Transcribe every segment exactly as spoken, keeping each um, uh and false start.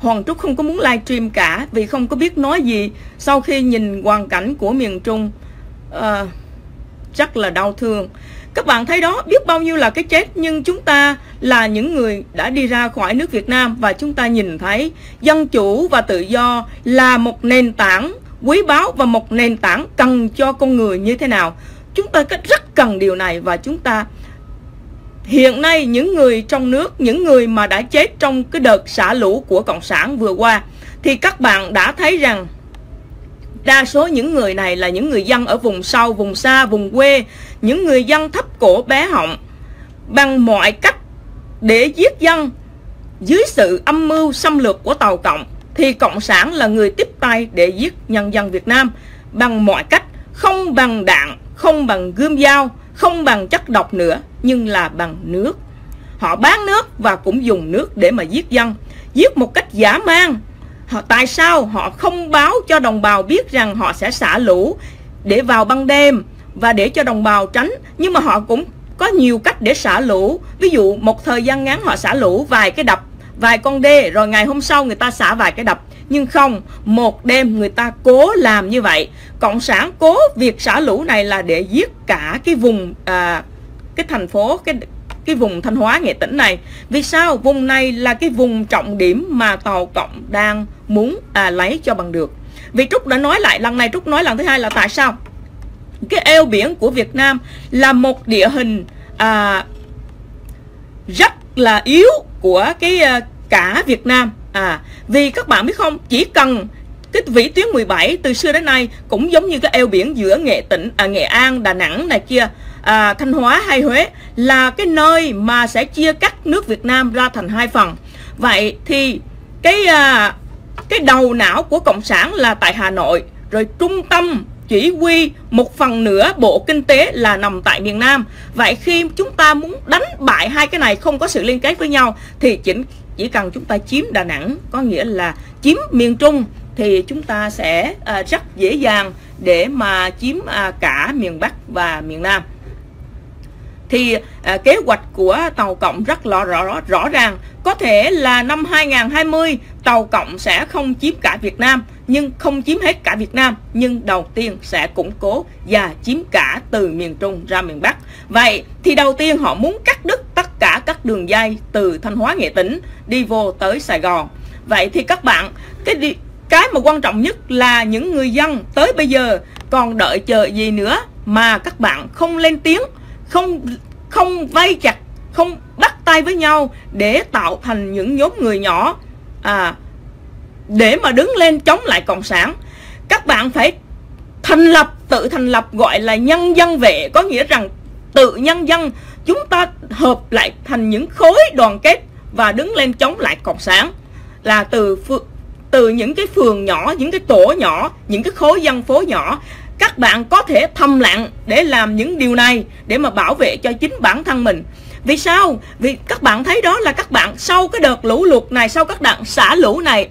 Hoàng Trúc không có muốn livestream cả vì không có biết nói gì. Sau khi nhìn hoàn cảnh của miền Trung uh, rất là đau thương. Các bạn thấy đó, biết bao nhiêu là cái chết, nhưng chúng ta là những người đã đi ra khỏi nước Việt Nam và chúng ta nhìn thấy dân chủ và tự do là một nền tảng quý báu và một nền tảng cần cho con người như thế nào. Chúng ta rất cần điều này, và chúng ta hiện nay những người trong nước, những người mà đã chết trong cái đợt xả lũ của Cộng sản vừa qua, thì các bạn đã thấy rằng đa số những người này là những người dân ở vùng sâu, vùng xa, vùng quê, những người dân thấp cổ bé họng, bằng mọi cách để giết dân dưới sự âm mưu xâm lược của Tàu Cộng. Thì Cộng sản là người tiếp tay để giết nhân dân Việt Nam bằng mọi cách, không bằng đạn, không bằng gươm dao, không bằng chất độc nữa, nhưng là bằng nước. Họ bán nước và cũng dùng nước để mà giết dân, giết một cách dã man. Họ, tại sao họ không báo cho đồng bào biết rằng họ sẽ xả lũ để vào ban đêm và để cho đồng bào tránh? Nhưng mà họ cũng có nhiều cách để xả lũ. Ví dụ một thời gian ngắn họ xả lũ vài cái đập, vài con đê, rồi ngày hôm sau người ta xả vài cái đập. Nhưng không, một đêm người ta cố làm như vậy. Cộng sản cố việc xả lũ này là để giết cả cái vùng à, cái thành phố, cái cái vùng Thanh Hóa, Nghệ Tĩnh này. Vì sao? Vùng này là cái vùng trọng điểm mà Tàu Cộng đang muốn à, lấy cho bằng được. Vì Trúc đã nói lại lần này, Trúc nói lần thứ hai là tại sao cái eo biển của Việt Nam là một địa hình à, rất là yếu của cái à, cả Việt Nam. À, vì các bạn biết không, chỉ cần cái vĩ tuyến mười bảy từ xưa đến nay cũng giống như cái eo biển giữa Nghệ Tĩnh, à, Nghệ An, Đà Nẵng này kia, à, Thanh Hóa hay Huế, là cái nơi mà sẽ chia cắt nước Việt Nam ra thành hai phần. Vậy thì cái à, cái đầu não của Cộng sản là tại Hà Nội, rồi trung tâm chỉ huy một phần nữa bộ kinh tế là nằm tại miền Nam. Vậy khi chúng ta muốn đánh bại hai cái này không có sự liên kết với nhau thì chỉ, chỉ cần chúng ta chiếm Đà Nẵng, có nghĩa là chiếm miền Trung, thì chúng ta sẽ à, rất dễ dàng để mà chiếm à, cả miền Bắc và miền Nam. Thì à, kế hoạch của Tàu Cộng rất rõ, rõ, rõ ràng. Có thể là năm hai nghìn không trăm hai mươi Tàu Cộng sẽ không chiếm cả Việt Nam, nhưng không chiếm hết cả Việt Nam, nhưng đầu tiên sẽ củng cố và chiếm cả từ miền Trung ra miền Bắc. Vậy thì đầu tiên họ muốn cắt đứt tất cả các đường dây từ Thanh Hóa, Nghệ Tĩnh đi vô tới Sài Gòn. Vậy thì các bạn, cái đi, cái mà quan trọng nhất là những người dân tới bây giờ còn đợi chờ gì nữa mà các bạn không lên tiếng, không không vây chặt, không bắt tay với nhau để tạo thành những nhóm người nhỏ à, để mà đứng lên chống lại Cộng sản. Các bạn phải thành lập, tự thành lập gọi là nhân dân vệ, có nghĩa rằng tự nhân dân chúng ta hợp lại thành những khối đoàn kết và đứng lên chống lại Cộng sản, là từ từ những cái phường nhỏ, những cái tổ nhỏ, những cái khối dân phố nhỏ. Các bạn có thể thầm lặng để làm những điều này để mà bảo vệ cho chính bản thân mình. Vì sao? Vì các bạn thấy đó là các bạn sau cái đợt lũ lụt này, sau các đợt xả lũ này,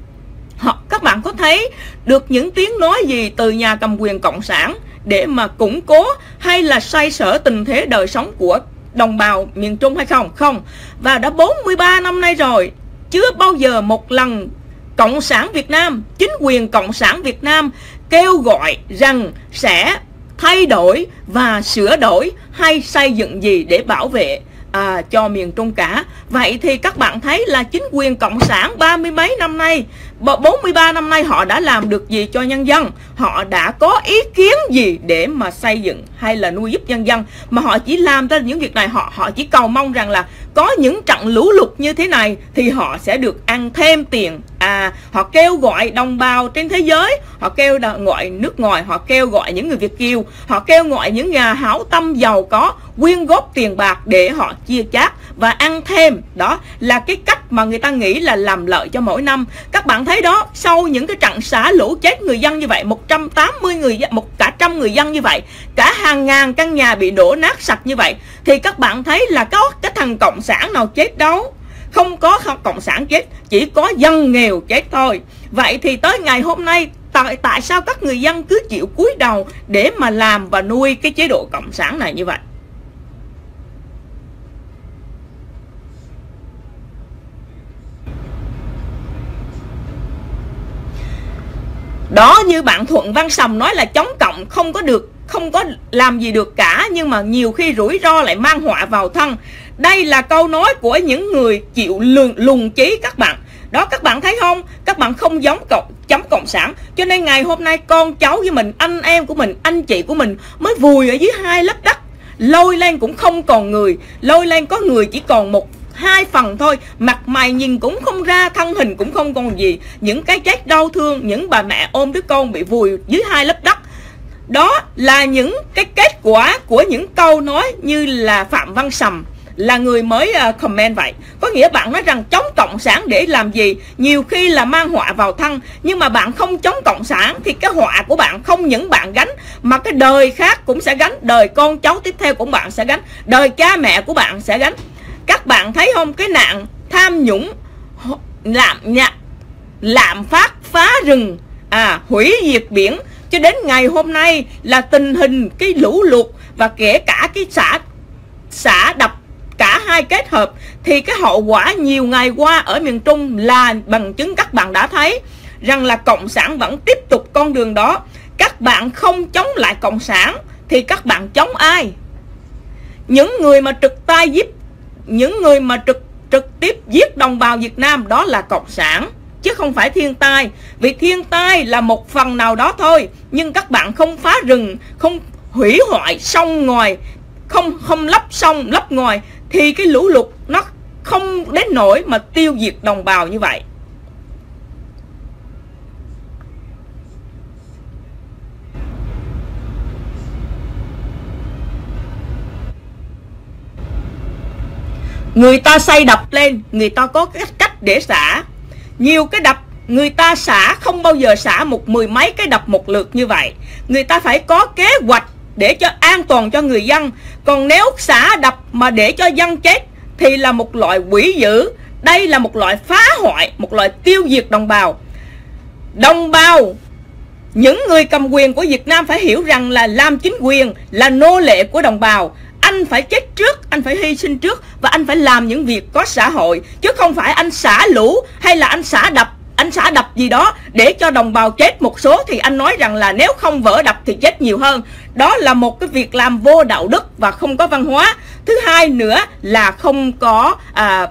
họ, các bạn có thấy được những tiếng nói gì từ nhà cầm quyền Cộng sản để mà củng cố hay là xoay sở tình thế đời sống của đồng bào miền Trung hay không? Không. Và đã bốn mươi ba năm nay rồi, chưa bao giờ một lần Cộng sản Việt Nam, chính quyền Cộng sản Việt Nam kêu gọi rằng sẽ thay đổi và sửa đổi hay xây dựng gì để bảo vệ à, cho miền Trung cả. Vậy thì các bạn thấy là chính quyền Cộng sản ba mươi mấy năm nay, bốn mươi ba năm nay họ đã làm được gì cho nhân dân? Họ đã có ý kiến gì để mà xây dựng hay là nuôi giúp nhân dân? Mà họ chỉ làm ra những việc này, họ họ chỉ cầu mong rằng là có những trận lũ lụt như thế này thì họ sẽ được ăn thêm tiền. À, họ kêu gọi đồng bào trên thế giới, họ kêu gọi nước ngoài, họ kêu gọi những người Việt kiều, họ kêu gọi những nhà hảo tâm giàu có quyên góp tiền bạc để họ chia chác và ăn thêm. Đó là cái cách mà người ta nghĩ là làm lợi cho mỗi năm. Các bạn thấy đó, sau những cái trận xả lũ chết người dân như vậy, một trăm tám mươi người, một cả trăm người dân như vậy, cả hàng ngàn căn nhà bị đổ nát sạch như vậy, thì các bạn thấy là có cái thằng Cộng sản nào chết đâu? Không có Cộng sản chết, chỉ có dân nghèo chết thôi. Vậy thì tới ngày hôm nay, tại, tại sao các người dân cứ chịu cúi đầu để mà làm và nuôi cái chế độ Cộng sản này như vậy? Đó, như bạn Thuận Văn Sầm nói là chống cộng không có được, không có làm gì được cả, nhưng mà nhiều khi rủi ro lại mang họa vào thân. Đây là câu nói của những người chịu lùng, lùng trí các bạn. Đó, các bạn thấy không? Các bạn không giống cộng, chống cộng sản. Cho nên ngày hôm nay con cháu với mình, anh em của mình, anh chị của mình mới vùi ở dưới hai lớp đất. Lôi lên cũng không còn người, lôi lên có người chỉ còn một hai phần thôi, mặt mày nhìn cũng không ra, thân hình cũng không còn gì. Những cái chết đau thương, những bà mẹ ôm đứa con bị vùi dưới hai lớp đất. Đó là những cái kết quả của những câu nói như là Phạm Văn Sầm là người mới uh, comment vậy. Có nghĩa bạn nói rằng chống cộng sản để làm gì? Nhiều khi là mang họa vào thân. Nhưng mà bạn không chống cộng sản thì cái họa của bạn không những bạn gánh, mà cái đời khác cũng sẽ gánh. Đời con cháu tiếp theo của bạn sẽ gánh, đời cha mẹ của bạn sẽ gánh. Các bạn thấy không? Cái nạn tham nhũng, lạm nhặt, lạm phát, phá rừng, à, hủy diệt biển, cho đến ngày hôm nay là tình hình cái lũ lụt và kể cả cái xã xã đập, cả hai kết hợp, thì cái hậu quả nhiều ngày qua ở miền Trung là bằng chứng các bạn đã thấy rằng là cộng sản vẫn tiếp tục con đường đó. Các bạn không chống lại cộng sản thì các bạn chống ai? Những người mà trực tay giết, những người mà trực trực tiếp giết đồng bào Việt Nam đó là cộng sản, chứ không phải thiên tai. Vì thiên tai là một phần nào đó thôi, nhưng các bạn không phá rừng, không hủy hoại sông ngòi, không không lấp sông lấp ngòi, thì cái lũ lụt nó không đến nỗi mà tiêu diệt đồng bào như vậy. Người ta xây đập lên, người ta có cái cách để xả. Nhiều cái đập người ta xả không bao giờ xả một mười mấy cái đập một lượt như vậy. Người ta phải có kế hoạch để cho an toàn cho người dân. Còn nếu xả đập mà để cho dân chết thì là một loại quỷ dữ. Đây là một loại phá hoại, một loại tiêu diệt đồng bào. Đồng bào, những người cầm quyền của Việt Nam phải hiểu rằng là làm chính quyền là nô lệ của đồng bào. Anh phải chết trước, anh phải hy sinh trước, và anh phải làm những việc có xã hội, chứ không phải anh xả lũ hay là anh xả đập, anh xả đập gì đó để cho đồng bào chết một số thì anh nói rằng là nếu không vỡ đập thì chết nhiều hơn. Đó là một cái việc làm vô đạo đức và không có văn hóa. Thứ hai nữa là không có à,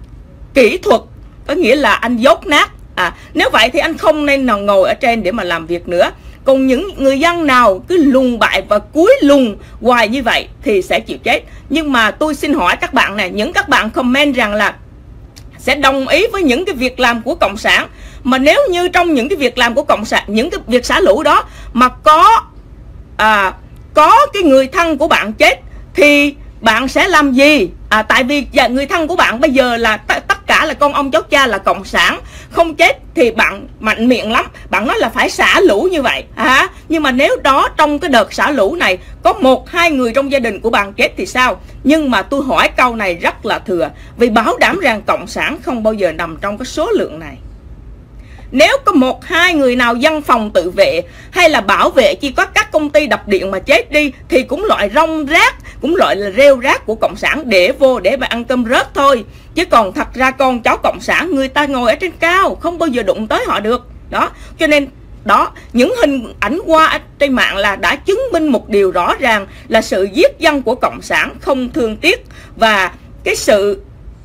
kỹ thuật, có nghĩa là anh dốt nát. À, nếu vậy thì anh không nên nào ngồi ở trên để mà làm việc nữa. Còn những người dân nào cứ lùng bại và cúi lùng hoài như vậy thì sẽ chịu chết. Nhưng mà tôi xin hỏi các bạn này, những các bạn comment rằng là sẽ đồng ý với những cái việc làm của cộng sản, mà nếu như trong những cái việc làm của cộng sản, những cái việc xả lũ đó mà có à, có cái người thân của bạn chết thì bạn sẽ làm gì? À, tại vì người thân của bạn bây giờ là tất cả là con ông cháu cha là cộng sản, không chết thì bạn mạnh miệng lắm, bạn nói là phải xả lũ như vậy à, nhưng mà nếu đó trong cái đợt xả lũ này có một hai người trong gia đình của bạn chết thì sao? Nhưng mà tôi hỏi câu này rất là thừa, vì bảo đảm rằng cộng sản không bao giờ nằm trong cái số lượng này. Nếu có một hai người nào dân phòng tự vệ hay là bảo vệ chỉ có các công ty đập điện mà chết đi thì cũng loại rong rác, cũng loại là rêu rác của cộng sản để vô để mà ăn cơm rớt thôi. Chứ còn thật ra con cháu cộng sản người ta ngồi ở trên cao, không bao giờ đụng tới họ được. Đó, cho nên đó, những hình ảnh qua trên mạng là đã chứng minh một điều rõ ràng là sự giết dân của cộng sản không thương tiếc, và cái sự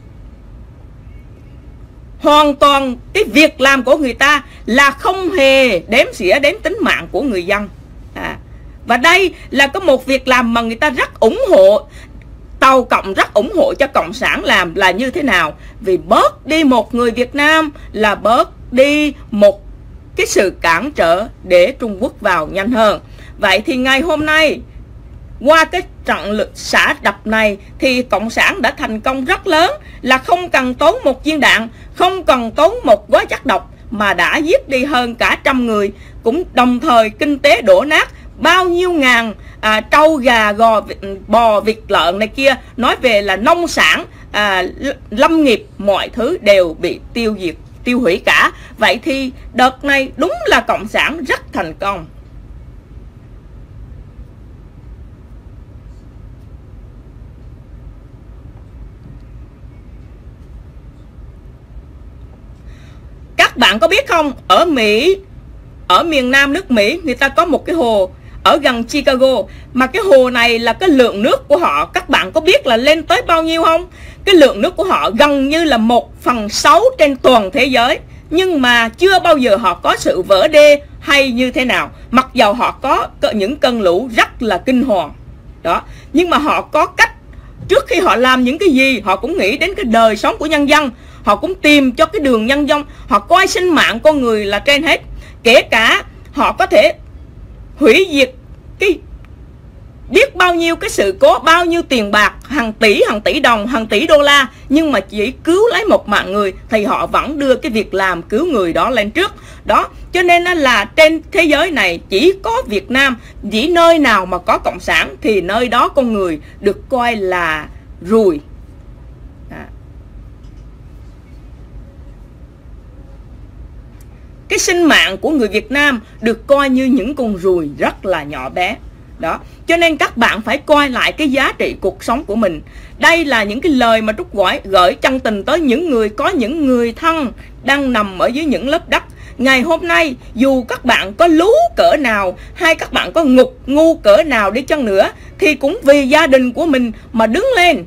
hoàn toàn cái việc làm của người ta là không hề đếm xỉa đến tính mạng của người dân. À, và đây là có một việc làm mà người ta rất ủng hộ, Tàu Cộng rất ủng hộ cho cộng sản làm là như thế nào? Vì bớt đi một người Việt Nam là bớt đi một cái sự cản trở để Trung Quốc vào nhanh hơn. Vậy thì ngày hôm nay qua cái trận lực xả đập này thì cộng sản đã thành công rất lớn, là không cần tốn một viên đạn, không cần tốn một gói chất độc mà đã giết đi hơn cả trăm người, cũng đồng thời kinh tế đổ nát, bao nhiêu ngàn à, trâu gà gò bò vịt lợn này kia, nói về là nông sản à, lâm nghiệp mọi thứ đều bị tiêu diệt, tiêu hủy cả. Vậy thì đợt này đúng là cộng sản rất thành công. Các bạn có biết không, ở Mỹ ở miền Nam nước Mỹ, người ta có một cái hồ ở gần Chicago, mà cái hồ này là cái lượng nước của họ, các bạn có biết là lên tới bao nhiêu không? Cái lượng nước của họ gần như là một phần sáu trên toàn thế giới, nhưng mà chưa bao giờ họ có sự vỡ đê hay như thế nào, mặc dầu họ có những cơn lũ rất là kinh hoàng đó, nhưng mà họ có cách. Trước khi họ làm những cái gì, họ cũng nghĩ đến cái đời sống của nhân dân, họ cũng tìm cho cái đường nhân dân, họ coi sinh mạng con người là trên hết. Kể cả họ có thể hủy diệt cái biết bao nhiêu cái sự cố, bao nhiêu tiền bạc, hàng tỷ, hàng tỷ đồng, hàng tỷ đô la, nhưng mà chỉ cứu lấy một mạng người thì họ vẫn đưa cái việc làm cứu người đó lên trước. Đó, cho nên là trên thế giới này chỉ có Việt Nam, chỉ nơi nào mà có cộng sản thì nơi đó con người được coi là ruồi. À. Cái sinh mạng của người Việt Nam được coi như những con ruồi rất là nhỏ bé. Đó, cho nên các bạn phải coi lại cái giá trị cuộc sống của mình. Đây là những cái lời mà Trúc gọi gửi chân tình tới những người có những người thân đang nằm ở dưới những lớp đất. Ngày hôm nay, dù các bạn có lú cỡ nào hay các bạn có ngục ngu cỡ nào đi chăng nữa, thì cũng vì gia đình của mình mà đứng lên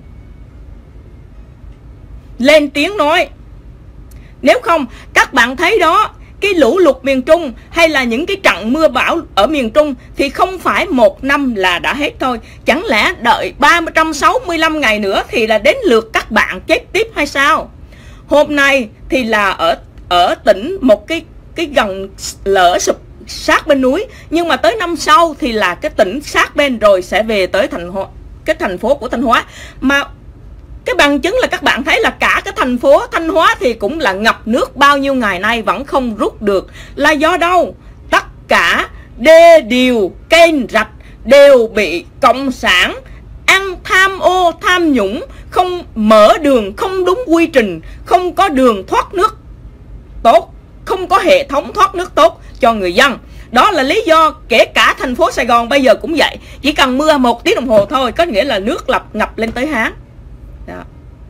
Lên tiếng nói. Nếu không, các bạn thấy đó, cái lũ lụt miền Trung hay là những cái trận mưa bão ở miền Trung thì không phải một năm là đã hết thôi. Chẳng lẽ đợi ba trăm sáu mươi lăm ngày nữa thì là đến lượt các bạn chết tiếp hay sao? Hôm nay thì là ở ở tỉnh một cái cái gần lở sụp sát bên núi, nhưng mà tới năm sau thì là cái tỉnh sát bên rồi sẽ về tới thành Hóa, cái thành phố của Thanh Hóa. Mà cái bằng chứng là các bạn thấy là cả cái thành phố Thanh Hóa thì cũng là ngập nước bao nhiêu ngày nay vẫn không rút được. Là do đâu? Tất cả đê điều, kênh rạch đều bị cộng sản ăn tham ô, tham nhũng, không mở đường, không đúng quy trình, không có đường thoát nước tốt, không có hệ thống thoát nước tốt cho người dân. Đó là lý do kể cả thành phố Sài Gòn bây giờ cũng vậy. Chỉ cần mưa một tiếng đồng hồ thôi có nghĩa là nước lập ngập lên tới háng. Đó.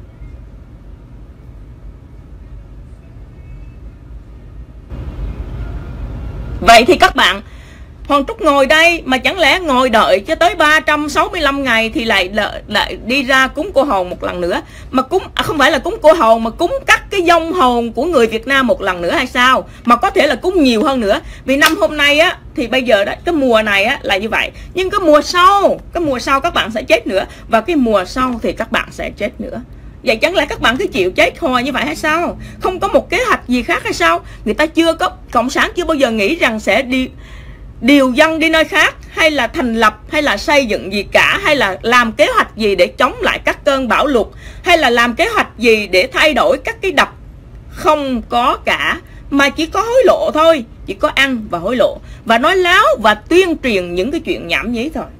Vậy thì các bạn, Hoàng Trúc ngồi đây mà chẳng lẽ ngồi đợi cho tới ba trăm sáu mươi lăm ngày thì lại lại, lại đi ra cúng cô hồn một lần nữa, mà cúng à, không phải là cúng cô hồn mà cúng cắt cái vong hồn của người Việt Nam một lần nữa hay sao? Mà có thể là cúng nhiều hơn nữa. Vì năm hôm nay á thì bây giờ đó, cái mùa này á là như vậy, nhưng cái mùa sau, cái mùa sau các bạn sẽ chết nữa, và cái mùa sau thì các bạn sẽ chết nữa. Vậy chẳng lẽ các bạn cứ chịu chết hồi như vậy hay sao? Không có một kế hoạch gì khác hay sao? Người ta chưa có, cộng sản chưa bao giờ nghĩ rằng sẽ đi điều dân đi nơi khác, hay là thành lập, hay là xây dựng gì cả, hay là làm kế hoạch gì để chống lại các cơn bão lụt, hay là làm kế hoạch gì để thay đổi các cái đập. Không có cả, mà chỉ có hối lộ thôi, chỉ có ăn và hối lộ, và nói láo và tuyên truyền những cái chuyện nhảm nhí thôi.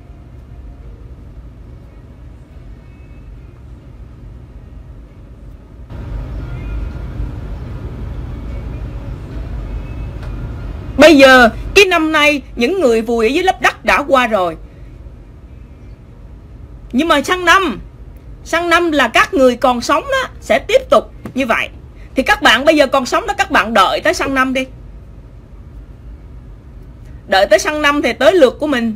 Bây giờ cái năm nay những người vùi ở dưới lớp đất đã qua rồi, nhưng mà sang năm sang năm là các người còn sống đó sẽ tiếp tục như vậy. Thì các bạn bây giờ còn sống đó, các bạn đợi tới sang năm đi. Đợi tới sang năm thì tới lượt của mình.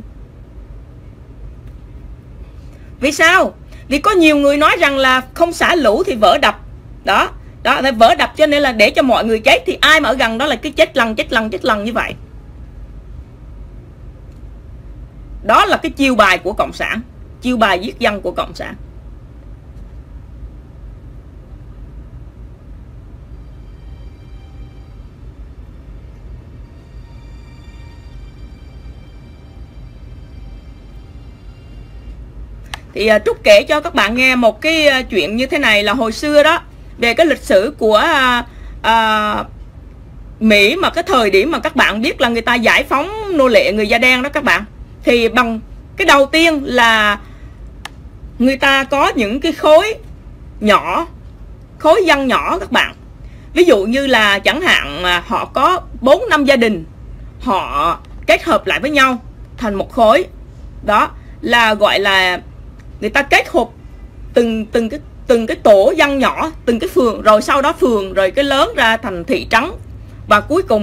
Vì sao? Vì có nhiều người nói rằng là không xả lũ thì vỡ đập. Đó, đó là vỡ đập, cho nên là để cho mọi người chết, thì ai mà ở gần đó là cứ chết lần, chết lần, chết lần như vậy. Đó là cái chiêu bài của cộng sản, chiêu bài giết dân của cộng sản. Thì uh, Trúc kể cho các bạn nghe một cái uh, chuyện như thế này, là hồi xưa đó, về cái lịch sử của uh, uh, Mỹ, mà cái thời điểm mà các bạn biết là người ta giải phóng nô lệ người da đen đó các bạn, thì bằng cái đầu tiên là người ta có những cái khối nhỏ, khối dân nhỏ các bạn. Ví dụ như là chẳng hạn họ có bốn năm gia đình, họ kết hợp lại với nhau thành một khối. Đó là gọi là người ta kết hợp từng từng cái từng cái tổ dân nhỏ, từng cái phường, rồi sau đó phường, rồi cái lớn ra thành thị trấn, và cuối cùng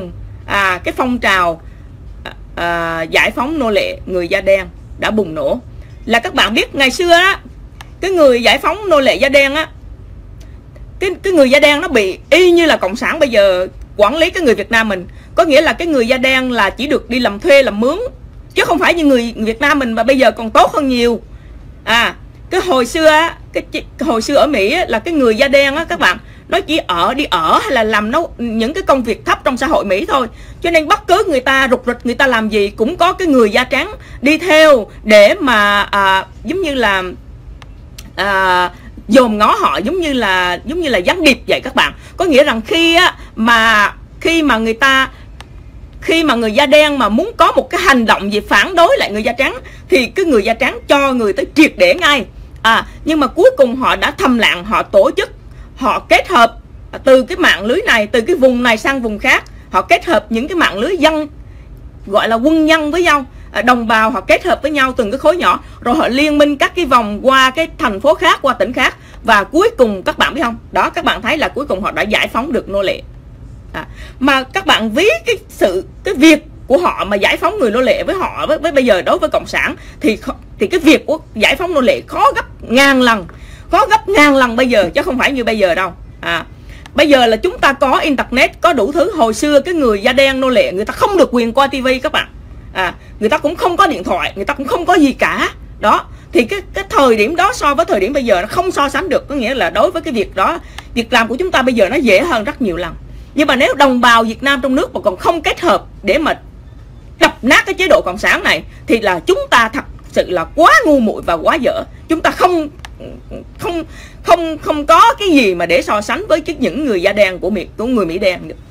à, cái phong trào à, giải phóng nô lệ người da đen đã bùng nổ. Là các bạn biết ngày xưa á, cái người giải phóng nô lệ da đen á, cái, cái người da đen nó bị y như là cộng sản bây giờ quản lý cái người Việt Nam mình. Có nghĩa là cái người da đen là chỉ được đi làm thuê làm mướn, chứ không phải như người Việt Nam mình mà bây giờ còn tốt hơn nhiều. À, cái hồi xưa á, cái, cái hồi xưa ở Mỹ á, là cái người da đen á các bạn, nó chỉ ở đi ở hay là làm nấu những cái công việc thấp trong xã hội Mỹ thôi. Cho nên bất cứ người ta rục rịch người ta làm gì cũng có cái người da trắng đi theo để mà à, giống như là à, dòm ngó họ, giống như là giống như là gián điệp vậy các bạn. Có nghĩa rằng khi á, mà khi mà người ta khi mà người da đen mà muốn có một cái hành động gì phản đối lại người da trắng thì cái người da trắng cho người tới triệt để ngay. À, nhưng mà cuối cùng họ đã thầm lặng, họ tổ chức, họ kết hợp từ cái mạng lưới này, từ cái vùng này sang vùng khác, họ kết hợp những cái mạng lưới dân, gọi là quân nhân với nhau, đồng bào họ kết hợp với nhau từng cái khối nhỏ, rồi họ liên minh các cái vòng qua cái thành phố khác, qua tỉnh khác, và cuối cùng các bạn biết không, đó các bạn thấy là cuối cùng họ đã giải phóng được nô lệ. À, mà các bạn ví cái sự cái việc của họ mà giải phóng người nô lệ với họ với, với bây giờ đối với cộng sản thì thì cái việc của giải phóng nô lệ khó gấp ngàn lần, khó gấp ngàn lần bây giờ chứ không phải như bây giờ đâu. À, bây giờ là chúng ta có internet, có đủ thứ. Hồi xưa cái người da đen nô lệ người ta không được quyền coi tivi các bạn. À, người ta cũng không có điện thoại, người ta cũng không có gì cả. Đó, thì cái cái thời điểm đó so với thời điểm bây giờ nó không so sánh được. Có nghĩa là đối với cái việc đó, việc làm của chúng ta bây giờ nó dễ hơn rất nhiều lần. Nhưng mà nếu đồng bào Việt Nam trong nước mà còn không kết hợp để mà đập nát cái chế độ cộng sản này thì là chúng ta thật sự là quá ngu muội và quá dở. Chúng ta không không không không có cái gì mà để so sánh với những người da đen của Mỹ, của người Mỹ đen được.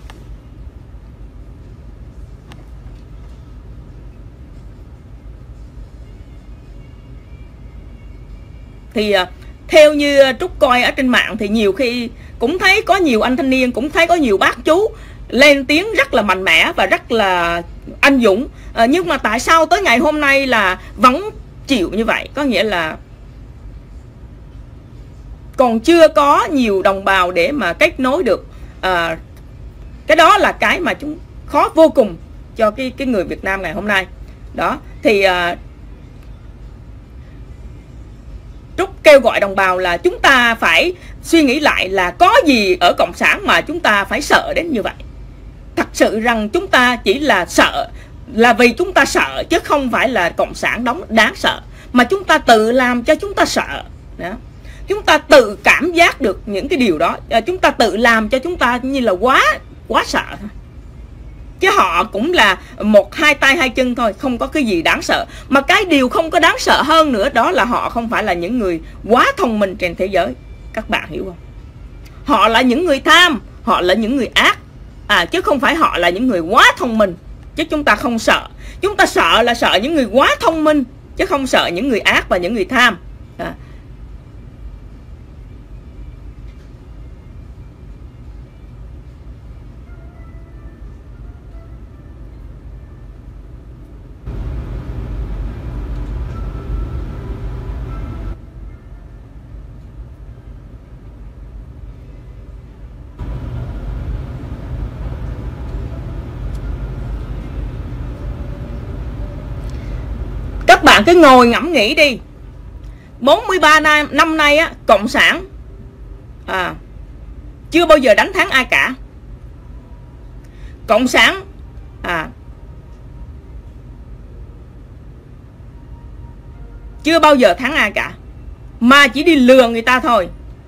Thì theo như Trúc coi ở trên mạng thì nhiều khi cũng thấy có nhiều anh thanh niên, cũng thấy có nhiều bác chú lên tiếng rất là mạnh mẽ và rất là anh dũng. À, nhưng mà tại sao tới ngày hôm nay là vẫn chịu như vậy? Có nghĩa là còn chưa có nhiều đồng bào để mà kết nối được. À, cái đó là cái mà chúng khó vô cùng cho cái, cái người Việt Nam ngày hôm nay. Đó, thì à, Trúc kêu gọi đồng bào là chúng ta phải suy nghĩ lại là có gì ở cộng sản mà chúng ta phải sợ đến như vậy. Thật sự rằng chúng ta chỉ là sợ là vì chúng ta sợ, chứ không phải là cộng sản đóng đáng sợ, mà chúng ta tự làm cho chúng ta sợ. Đó, chúng ta tự cảm giác được những cái điều đó, chúng ta tự làm cho chúng ta như là quá quá sợ. Chứ họ cũng là một hai tay hai chân thôi, không có cái gì đáng sợ. Mà cái điều không có đáng sợ hơn nữa đó là họ không phải là những người quá thông minh trên thế giới. Các bạn hiểu không? Họ là những người tham, họ là những người ác, à, chứ không phải họ là những người quá thông minh. Chứ chúng ta không sợ. Chúng ta sợ là sợ những người quá thông minh, chứ không sợ những người ác và những người tham. À, các bạn cứ ngồi ngẫm nghĩ đi. bốn mươi ba năm, năm nay á, cộng sản à, chưa bao giờ đánh thắng ai cả. Cộng sản à, chưa bao giờ thắng ai cả, mà chỉ đi lừa người ta thôi.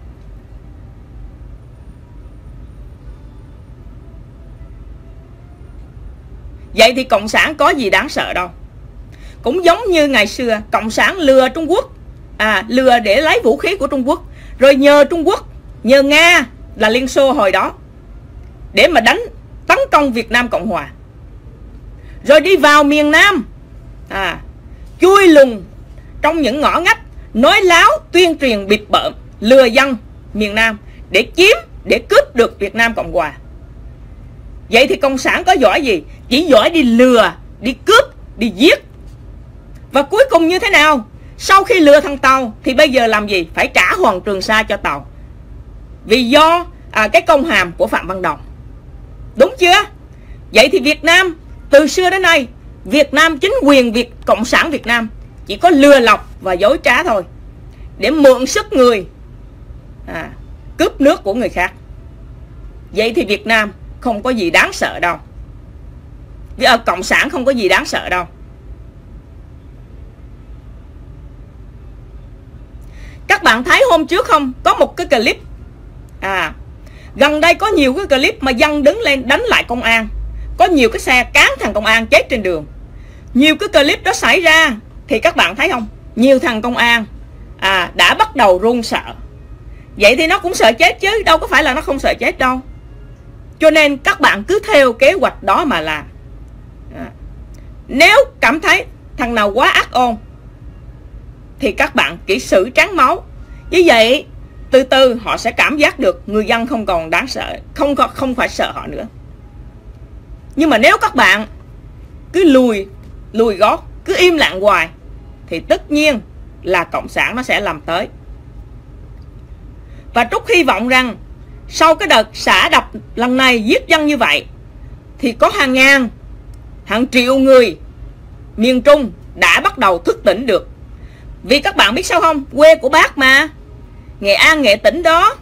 Vậy thì cộng sản có gì đáng sợ đâu. Cũng giống như ngày xưa cộng sản lừa Trung Quốc, à, lừa để lấy vũ khí của Trung Quốc, rồi nhờ Trung Quốc, nhờ Nga là Liên Xô hồi đó để mà đánh tấn công Việt Nam Cộng Hòa, rồi đi vào miền Nam, à, chui lùng trong những ngõ ngách, nói láo, tuyên truyền bịp bợm, lừa dân miền Nam để chiếm, để cướp được Việt Nam Cộng Hòa. Vậy thì cộng sản có giỏi gì? Chỉ giỏi đi lừa, đi cướp, đi giết. Và cuối cùng như thế nào? Sau khi lừa thằng Tàu thì bây giờ làm gì? Phải trả Hoàng Trường Sa cho Tàu, vì do à, cái công hàm của Phạm Văn Đồng. Đúng chưa? Vậy thì Việt Nam từ xưa đến nay, Việt Nam, chính quyền Việt Cộng sản Việt Nam chỉ có lừa lọc và dối trá thôi, để mượn sức người, à, cướp nước của người khác. Vậy thì Việt Nam không có gì đáng sợ đâu. Vì ở Cộng sản không có gì đáng sợ đâu. Các bạn thấy hôm trước không, có một cái clip, à, gần đây có nhiều cái clip mà dân đứng lên đánh lại công an, có nhiều cái xe cán thằng công an chết trên đường. Nhiều cái clip đó xảy ra thì các bạn thấy không, nhiều thằng công an à, đã bắt đầu run sợ. Vậy thì nó cũng sợ chết chứ, đâu có phải là nó không sợ chết đâu. Cho nên các bạn cứ theo kế hoạch đó mà làm. à, Nếu cảm thấy thằng nào quá ác ôn thì các bạn chỉ xử trắng máu. Như vậy từ từ họ sẽ cảm giác được người dân không còn đáng sợ, không không phải sợ họ nữa. Nhưng mà nếu các bạn cứ lùi lùi gót, cứ im lặng hoài thì tất nhiên là Cộng sản nó sẽ làm tới. Và Trúc hy vọng rằng sau cái đợt xả đập lần này giết dân như vậy thì có hàng ngàn, hàng triệu người miền Trung đã bắt đầu thức tỉnh được. Vì các bạn biết sao không, quê của bác mà, Nghệ An, Nghệ Tĩnh đó,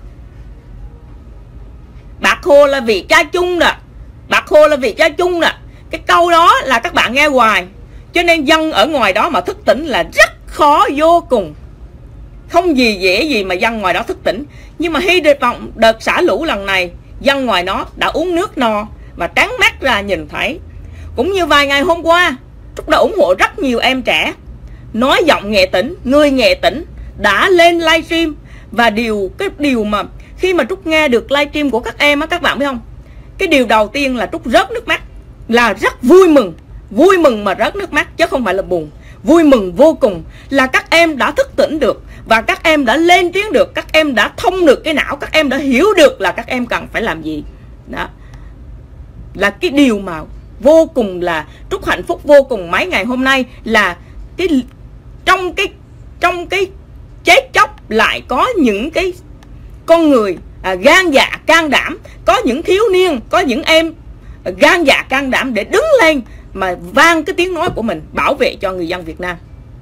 bác Hồ là vị cha chung nè, bác Hồ là vị cha chung nè. Cái câu đó là các bạn nghe hoài, cho nên dân ở ngoài đó mà thức tỉnh là rất khó vô cùng. Không gì dễ gì mà dân ngoài đó thức tỉnh. Nhưng mà hy vọng đợt xả lũ lần này, dân ngoài đó đã uống nước no và trắng mắt ra nhìn thấy. Cũng như vài ngày hôm qua, Trúc đã ủng hộ rất nhiều em trẻ nói giọng Nghệ Tĩnh, người Nghệ Tĩnh đã lên livestream. Và điều cái điều mà khi mà Trúc nghe được livestream của các em á, các bạn biết không, cái điều đầu tiên là Trúc rớt nước mắt, là rất vui mừng. Vui mừng mà rớt nước mắt chứ không phải là buồn. Vui mừng vô cùng là các em đã thức tỉnh được, và các em đã lên tiếng được, các em đã thông được cái não, các em đã hiểu được là các em cần phải làm gì. Đó là cái điều mà vô cùng là Trúc hạnh phúc vô cùng mấy ngày hôm nay, là cái trong cái trong cái chết chóc lại có những cái con người à, gan dạ can đảm, có những thiếu niên, có những em gan dạ can đảm để đứng lên mà vang cái tiếng nói của mình, bảo vệ cho người dân Việt Nam.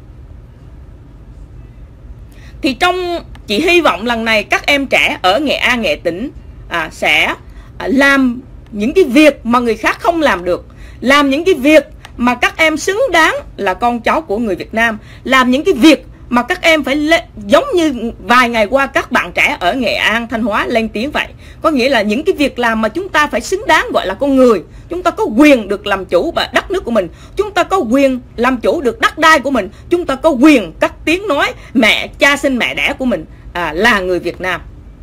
Thì trong chị hy vọng lần này các em trẻ ở Nghệ An, Nghệ Tĩnh à, sẽ à, làm những cái việc mà người khác không làm được, làm những cái việc mà các em xứng đáng là con cháu của người Việt Nam, làm những cái việc mà các em phải lên, giống như vài ngày qua các bạn trẻ ở Nghệ An, Thanh Hóa lên tiếng vậy. Có nghĩa là những cái việc làm mà chúng ta phải xứng đáng gọi là con người. Chúng ta có quyền được làm chủ đất nước của mình, chúng ta có quyền làm chủ được đất đai của mình, chúng ta có quyền cất tiếng nói mẹ, cha sinh mẹ đẻ của mình à, là người Việt Nam.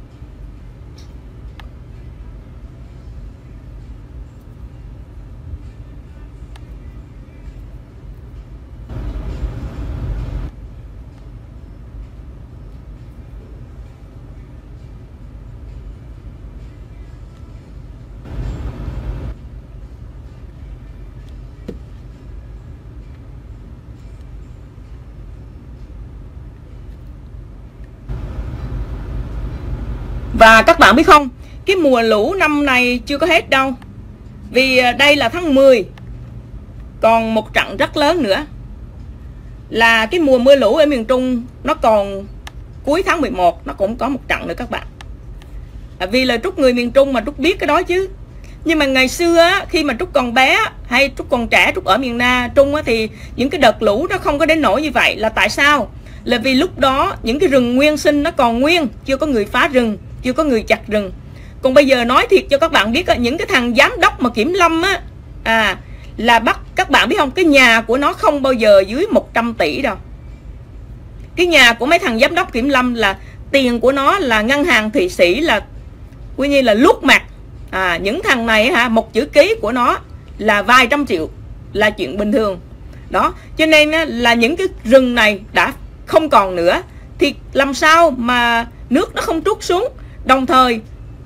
Và các bạn biết không, cái mùa lũ năm nay chưa có hết đâu. Vì đây là tháng mười, còn một trận rất lớn nữa. Là cái mùa mưa lũ ở miền Trung nó còn cuối tháng mười một, nó cũng có một trận nữa các bạn. à, Vì là Trúc người miền Trung mà Trúc biết cái đó chứ. Nhưng mà ngày xưa á, khi mà Trúc còn bé hay Trúc còn trẻ, Trúc ở miền Na Trung á, thì những cái đợt lũ nó không có đến nỗi như vậy. Là tại sao? Là vì lúc đó những cái rừng nguyên sinh nó còn nguyên, chưa có người phá rừng, chưa có người chặt rừng. Còn bây giờ nói thiệt cho các bạn biết, những cái thằng giám đốc mà kiểm lâm á, à, là bắt các bạn biết không, cái nhà của nó không bao giờ dưới một trăm tỷ đâu. Cái nhà của mấy thằng giám đốc kiểm lâm là tiền của nó là ngân hàng Thụy Sĩ là quy như là lút mặt. à, Những thằng này hả, một chữ ký của nó là vài trăm triệu, là chuyện bình thường. Đó, cho nên là những cái rừng này đã không còn nữa, thì làm sao mà nước nó không trút xuống. Đồng thời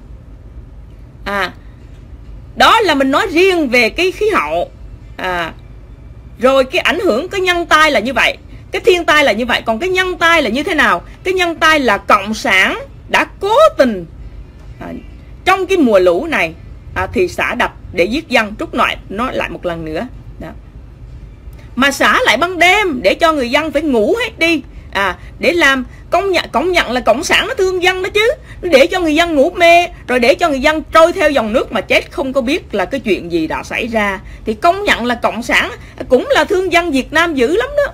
à, đó là mình nói riêng về cái khí hậu à, rồi cái ảnh hưởng, cái nhân tai là như vậy, cái thiên tai là như vậy. Còn cái nhân tai là như thế nào? Cái nhân tai là Cộng sản đã cố tình à, trong cái mùa lũ này à, thì xã đập để giết dân. Trúc nói, nói lại một lần nữa đó. Mà xã lại ban đêm để cho người dân phải ngủ hết đi, à, để làm công nhận công nhận là cộng sản nó thương dân đó chứ, để cho người dân ngủ mê, rồi để cho người dân trôi theo dòng nước mà chết không có biết là cái chuyện gì đã xảy ra. Thì công nhận là cộng sản cũng là thương dân Việt Nam dữ lắm đó.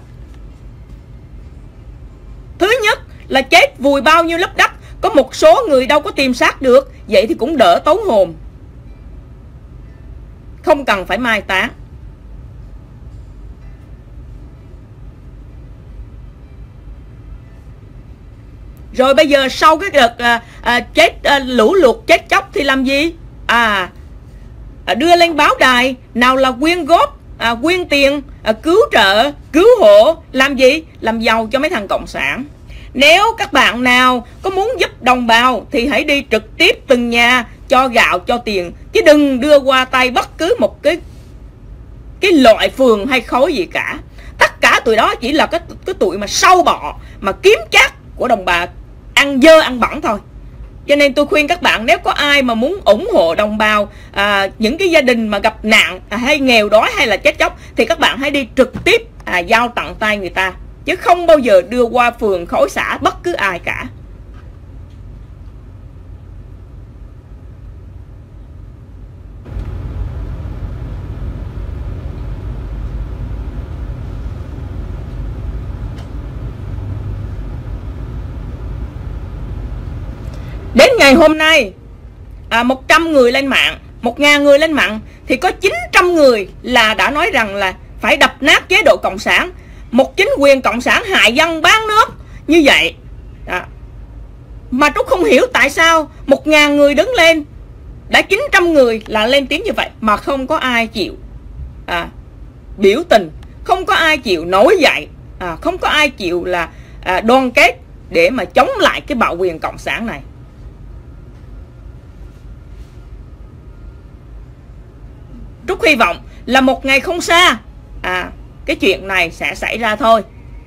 Thứ nhất là chết vùi bao nhiêu lớp đất, có một số người đâu có tìm xác được, vậy thì cũng đỡ tốn hồn, không cần phải mai táng. Rồi bây giờ sau cái đợt à, à, chết à, lũ lụt chết chóc thì làm gì? À, à đưa lên báo đài, nào là quyên góp, à, quyên tiền, à, cứu trợ, cứu hộ, làm gì? Làm giàu cho mấy thằng cộng sản. Nếu các bạn nào có muốn giúp đồng bào thì hãy đi trực tiếp từng nhà cho gạo, cho tiền, chứ đừng đưa qua tay bất cứ một cái cái loại phường hay khối gì cả. Tất cả tụi đó chỉ là cái, cái tụi mà sâu bọ, mà kiếm chác của đồng bào, ăn dơ ăn bẩn thôi. Cho nên tôi khuyên các bạn, nếu có ai mà muốn ủng hộ đồng bào, à, những cái gia đình mà gặp nạn, à, hay nghèo đói hay là chết chóc, thì các bạn hãy đi trực tiếp à, giao tận tay người ta, chứ không bao giờ đưa qua phường khối xã bất cứ ai cả. Đến ngày hôm nay à, một trăm người lên mạng, một ngàn người lên mạng, thì có chín trăm người là đã nói rằng là phải đập nát chế độ cộng sản, một chính quyền cộng sản hại dân bán nước như vậy đó. Mà Trúc không hiểu tại sao một ngàn người đứng lên, đã chín trăm người là lên tiếng như vậy mà không có ai chịu à, biểu tình, không có ai chịu nổi dậy, à, không có ai chịu là à, đoàn kết để mà chống lại cái bạo quyền cộng sản này. Trúc hy vọng là một ngày không xa, à, cái chuyện này sẽ xảy ra thôi.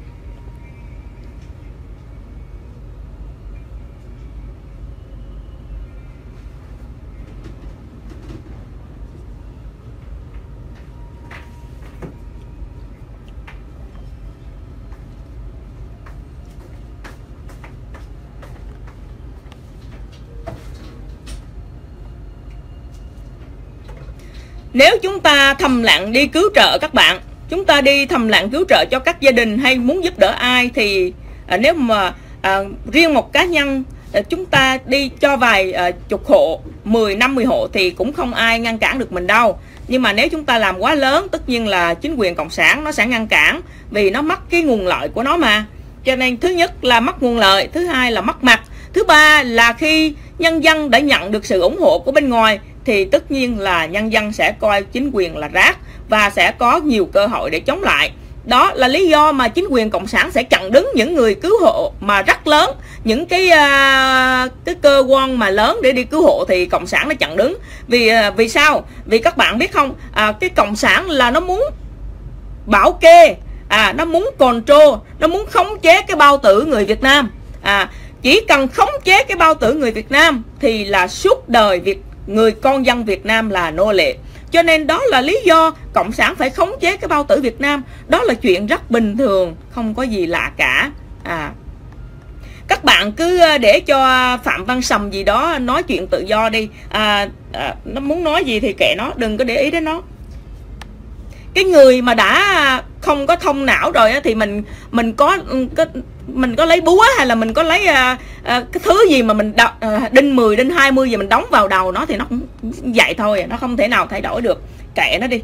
Nếu chúng ta thầm lặng đi cứu trợ các bạn, chúng ta đi thầm lặng cứu trợ cho các gia đình hay muốn giúp đỡ ai, thì à, nếu mà à, riêng một cá nhân à, chúng ta đi cho vài à, chục hộ, mười, năm mươi hộ thì cũng không ai ngăn cản được mình đâu. Nhưng mà nếu chúng ta làm quá lớn, tất nhiên là chính quyền cộng sản nó sẽ ngăn cản, vì nó mất cái nguồn lợi của nó mà. Cho nên thứ nhất là mất nguồn lợi, thứ hai là mất mặt, thứ ba là khi nhân dân đã nhận được sự ủng hộ của bên ngoài thì tất nhiên là nhân dân sẽ coi chính quyền là rác và sẽ có nhiều cơ hội để chống lại. Đó là lý do mà chính quyền cộng sản sẽ chặn đứng những người cứu hộ mà rất lớn, những cái uh, cái cơ quan mà lớn để đi cứu hộ thì cộng sản nó chặn đứng. Vì uh, vì sao? Vì các bạn biết không, à, cái cộng sản là nó muốn bảo kê, à, nó muốn control, nó muốn khống chế cái bao tử người Việt Nam. À, chỉ cần khống chế cái bao tử người Việt Nam thì là suốt đời Việt người con dân Việt Nam là nô lệ. Cho nên đó là lý do cộng sản phải khống chế cái bao tử Việt Nam. Đó là chuyện rất bình thường, không có gì lạ cả. À, các bạn cứ để cho Phạm Văn Sầm gì đó nói chuyện tự do đi. À, à, nó muốn nói gì thì kệ nó, đừng có để ý đến nó. Cái người mà đã không có thông não rồi thì mình mình có, có mình có lấy búa hay là mình có lấy uh, uh, cái thứ gì mà mình đo, uh, đinh mười, đinh hai mươi gì mình đóng vào đầu nó thì nó cũng vậy thôi, nó không thể nào thay đổi được. Kệ nó đi.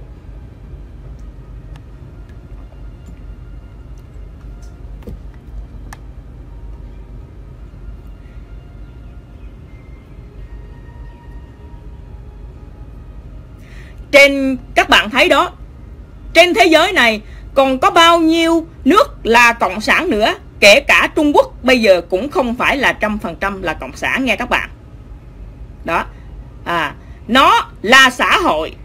Trên các bạn thấy đó, trên thế giới này còn có bao nhiêu nước là cộng sản nữa. Kể cả Trung Quốc bây giờ cũng không phải là trăm phần trăm là cộng sản nghe các bạn. Đó, à, nó là xã hội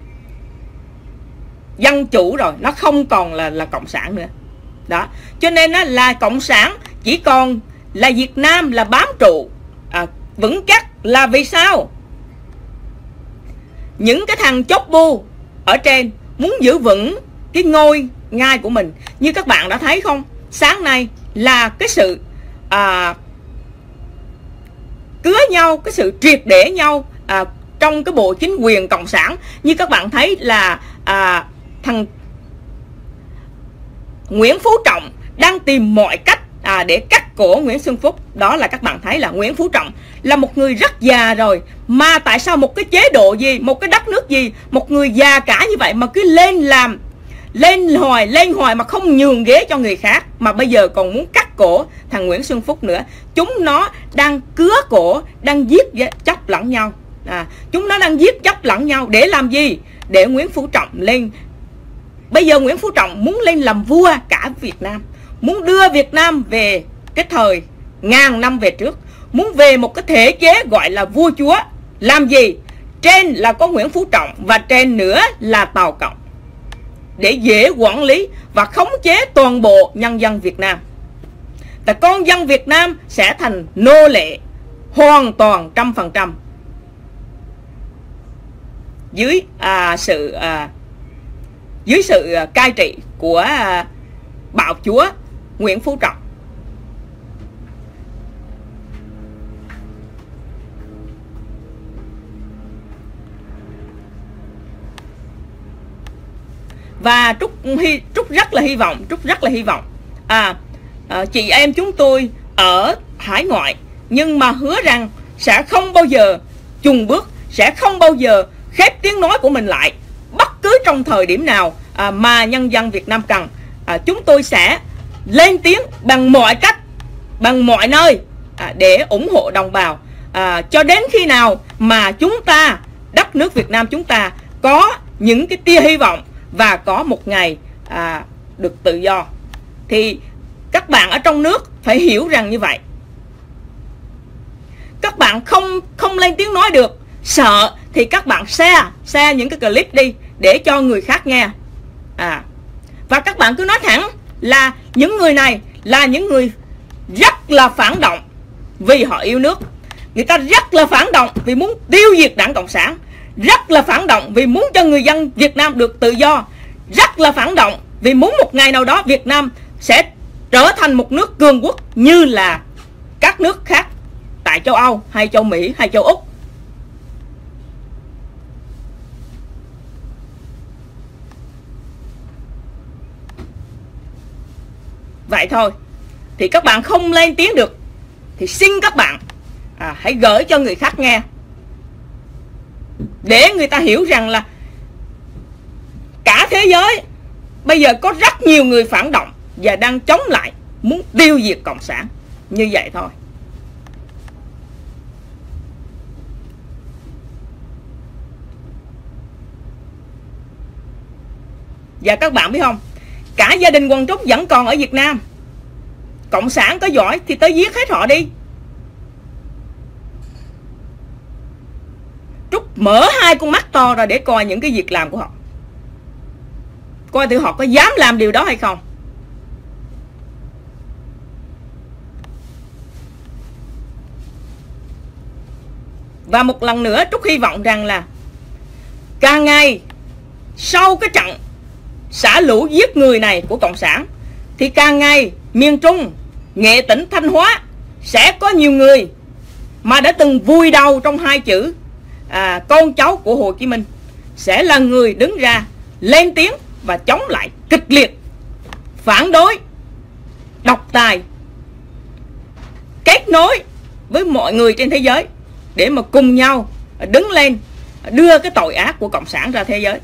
dân chủ rồi, nó không còn là là cộng sản nữa. Đó, cho nên á, là cộng sản chỉ còn là Việt Nam là bám trụ à, vững chắc. Là vì sao? những cái thằng chốt bu ở trên muốn giữ vững cái ngôi ngai của mình. Như các bạn đã thấy không, sáng nay là cái sự à, cứa nhau, cái sự triệt để nhau à, trong cái bộ chính quyền cộng sản. Như các bạn thấy là à, thằng Nguyễn Phú Trọng đang tìm mọi cách à, để cắt cổ Nguyễn Xuân Phúc. Đó là các bạn thấy là Nguyễn Phú Trọng là một người rất già rồi, mà tại sao một cái chế độ gì, một cái đất nước gì, một người già cả như vậy mà cứ lên làm, lên hoài, lên hoài mà không nhường ghế cho người khác, mà bây giờ còn muốn cắt cổ thằng Nguyễn Xuân Phúc nữa. Chúng nó đang cứa cổ, đang giết chóc lẫn nhau. À, chúng nó đang giết chóc lẫn nhau để làm gì? Để Nguyễn Phú Trọng lên. Bây giờ Nguyễn Phú Trọng muốn lên làm vua cả Việt Nam, muốn đưa Việt Nam về cái thời ngàn năm về trước, muốn về một cái thể chế gọi là vua chúa. Làm gì? Trên là có Nguyễn Phú Trọng và trên nữa là Tàu Cộng, để dễ quản lý và khống chế toàn bộ nhân dân Việt Nam. Và con dân Việt Nam sẽ thành nô lệ hoàn toàn trăm phần trăm dưới à, sự à, dưới sự à, cai trị của à, bạo chúa Nguyễn Phú Trọng. Và Trúc, hy, Trúc rất là hy vọng Trúc rất là hy vọng à, à, chị em chúng tôi ở hải ngoại, nhưng mà hứa rằng sẽ không bao giờ chùn bước, sẽ không bao giờ khép tiếng nói của mình lại. Bất cứ trong thời điểm nào à, mà nhân dân Việt Nam cần, à, chúng tôi sẽ lên tiếng bằng mọi cách, bằng mọi nơi à, để ủng hộ đồng bào à, cho đến khi nào mà chúng ta, đất nước Việt Nam chúng ta có những cái tia hy vọng và có một ngày à, được tự do. Thì các bạn ở trong nước phải hiểu rằng như vậy. Các bạn không không lên tiếng nói được, sợ thì các bạn share share những cái clip đi để cho người khác nghe. À, và các bạn cứ nói thẳng là những người này là những người rất là phản động vì họ yêu nước. Người ta rất là phản động vì muốn tiêu diệt Đảng Cộng sản, rất là phản động vì muốn cho người dân Việt Nam được tự do, rất là phản động vì muốn một ngày nào đó Việt Nam sẽ trở thành một nước cường quốc như là các nước khác tại châu Âu hay châu Mỹ hay châu Úc. Vậy thôi. Thì các bạn không lên tiếng được thì xin các bạn à, hãy gửi cho người khác nghe, để người ta hiểu rằng là cả thế giới bây giờ có rất nhiều người phản động và đang chống lại, muốn tiêu diệt Cộng sản. Như vậy thôi. Và các bạn biết không, cả gia đình Quang Trúc vẫn còn ở Việt Nam. Cộng sản có giỏi thì tới giết hết họ đi. Trúc mở hai con mắt to ra để coi những cái việc làm của họ, coi thử họ có dám làm điều đó hay không. Và một lần nữa Trúc hy vọng rằng là càng ngày sau cái trận xả lũ giết người này của Cộng sản thì càng ngày miền Trung, Nghệ Tĩnh, Thanh Hóa sẽ có nhiều người mà đã từng vùi đầu trong hai chữ à, con cháu của Hồ Chí Minh sẽ là người đứng ra lên tiếng và chống lại kịch liệt, phản đối, độc tài, kết nối với mọi người trên thế giới để mà cùng nhau đứng lên đưa cái tội ác của Cộng sản ra thế giới.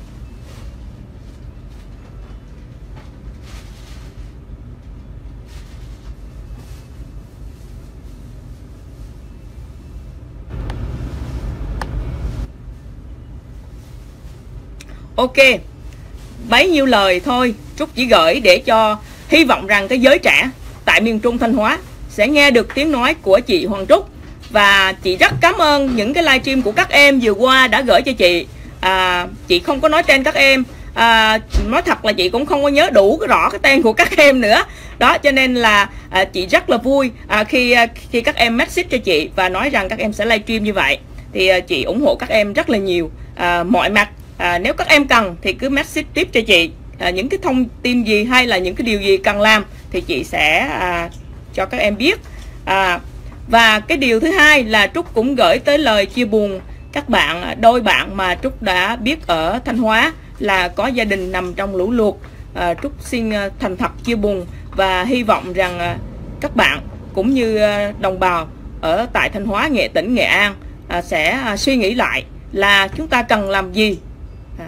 Ok, bấy nhiêu lời thôi Trúc chỉ gửi để cho hy vọng rằng cái giới trẻ tại miền Trung Thanh Hóa sẽ nghe được tiếng nói của chị Hoàng Trúc. Và chị rất cảm ơn những cái livestream của các em vừa qua đã gửi cho chị. à, Chị không có nói tên các em, à, nói thật là chị cũng không có nhớ đủ rõ cái tên của các em nữa. Đó, cho nên là à, chị rất là vui à, khi khi các em message cho chị và nói rằng các em sẽ livestream như vậy. Thì à, chị ủng hộ các em rất là nhiều. à, mọi mặt. à, Nếu các em cần thì cứ message tiếp cho chị à, những cái thông tin gì hay là những cái điều gì cần làm thì chị sẽ à, cho các em biết. à, Và cái điều thứ hai là Trúc cũng gửi tới lời chia buồn các bạn, đôi bạn mà Trúc đã biết ở Thanh Hóa là có gia đình nằm trong lũ lụt. à, Trúc xin thành thật chia buồn và hy vọng rằng các bạn cũng như đồng bào ở tại Thanh Hóa, Nghệ tỉnh Nghệ An à, sẽ à, suy nghĩ lại là chúng ta cần làm gì à,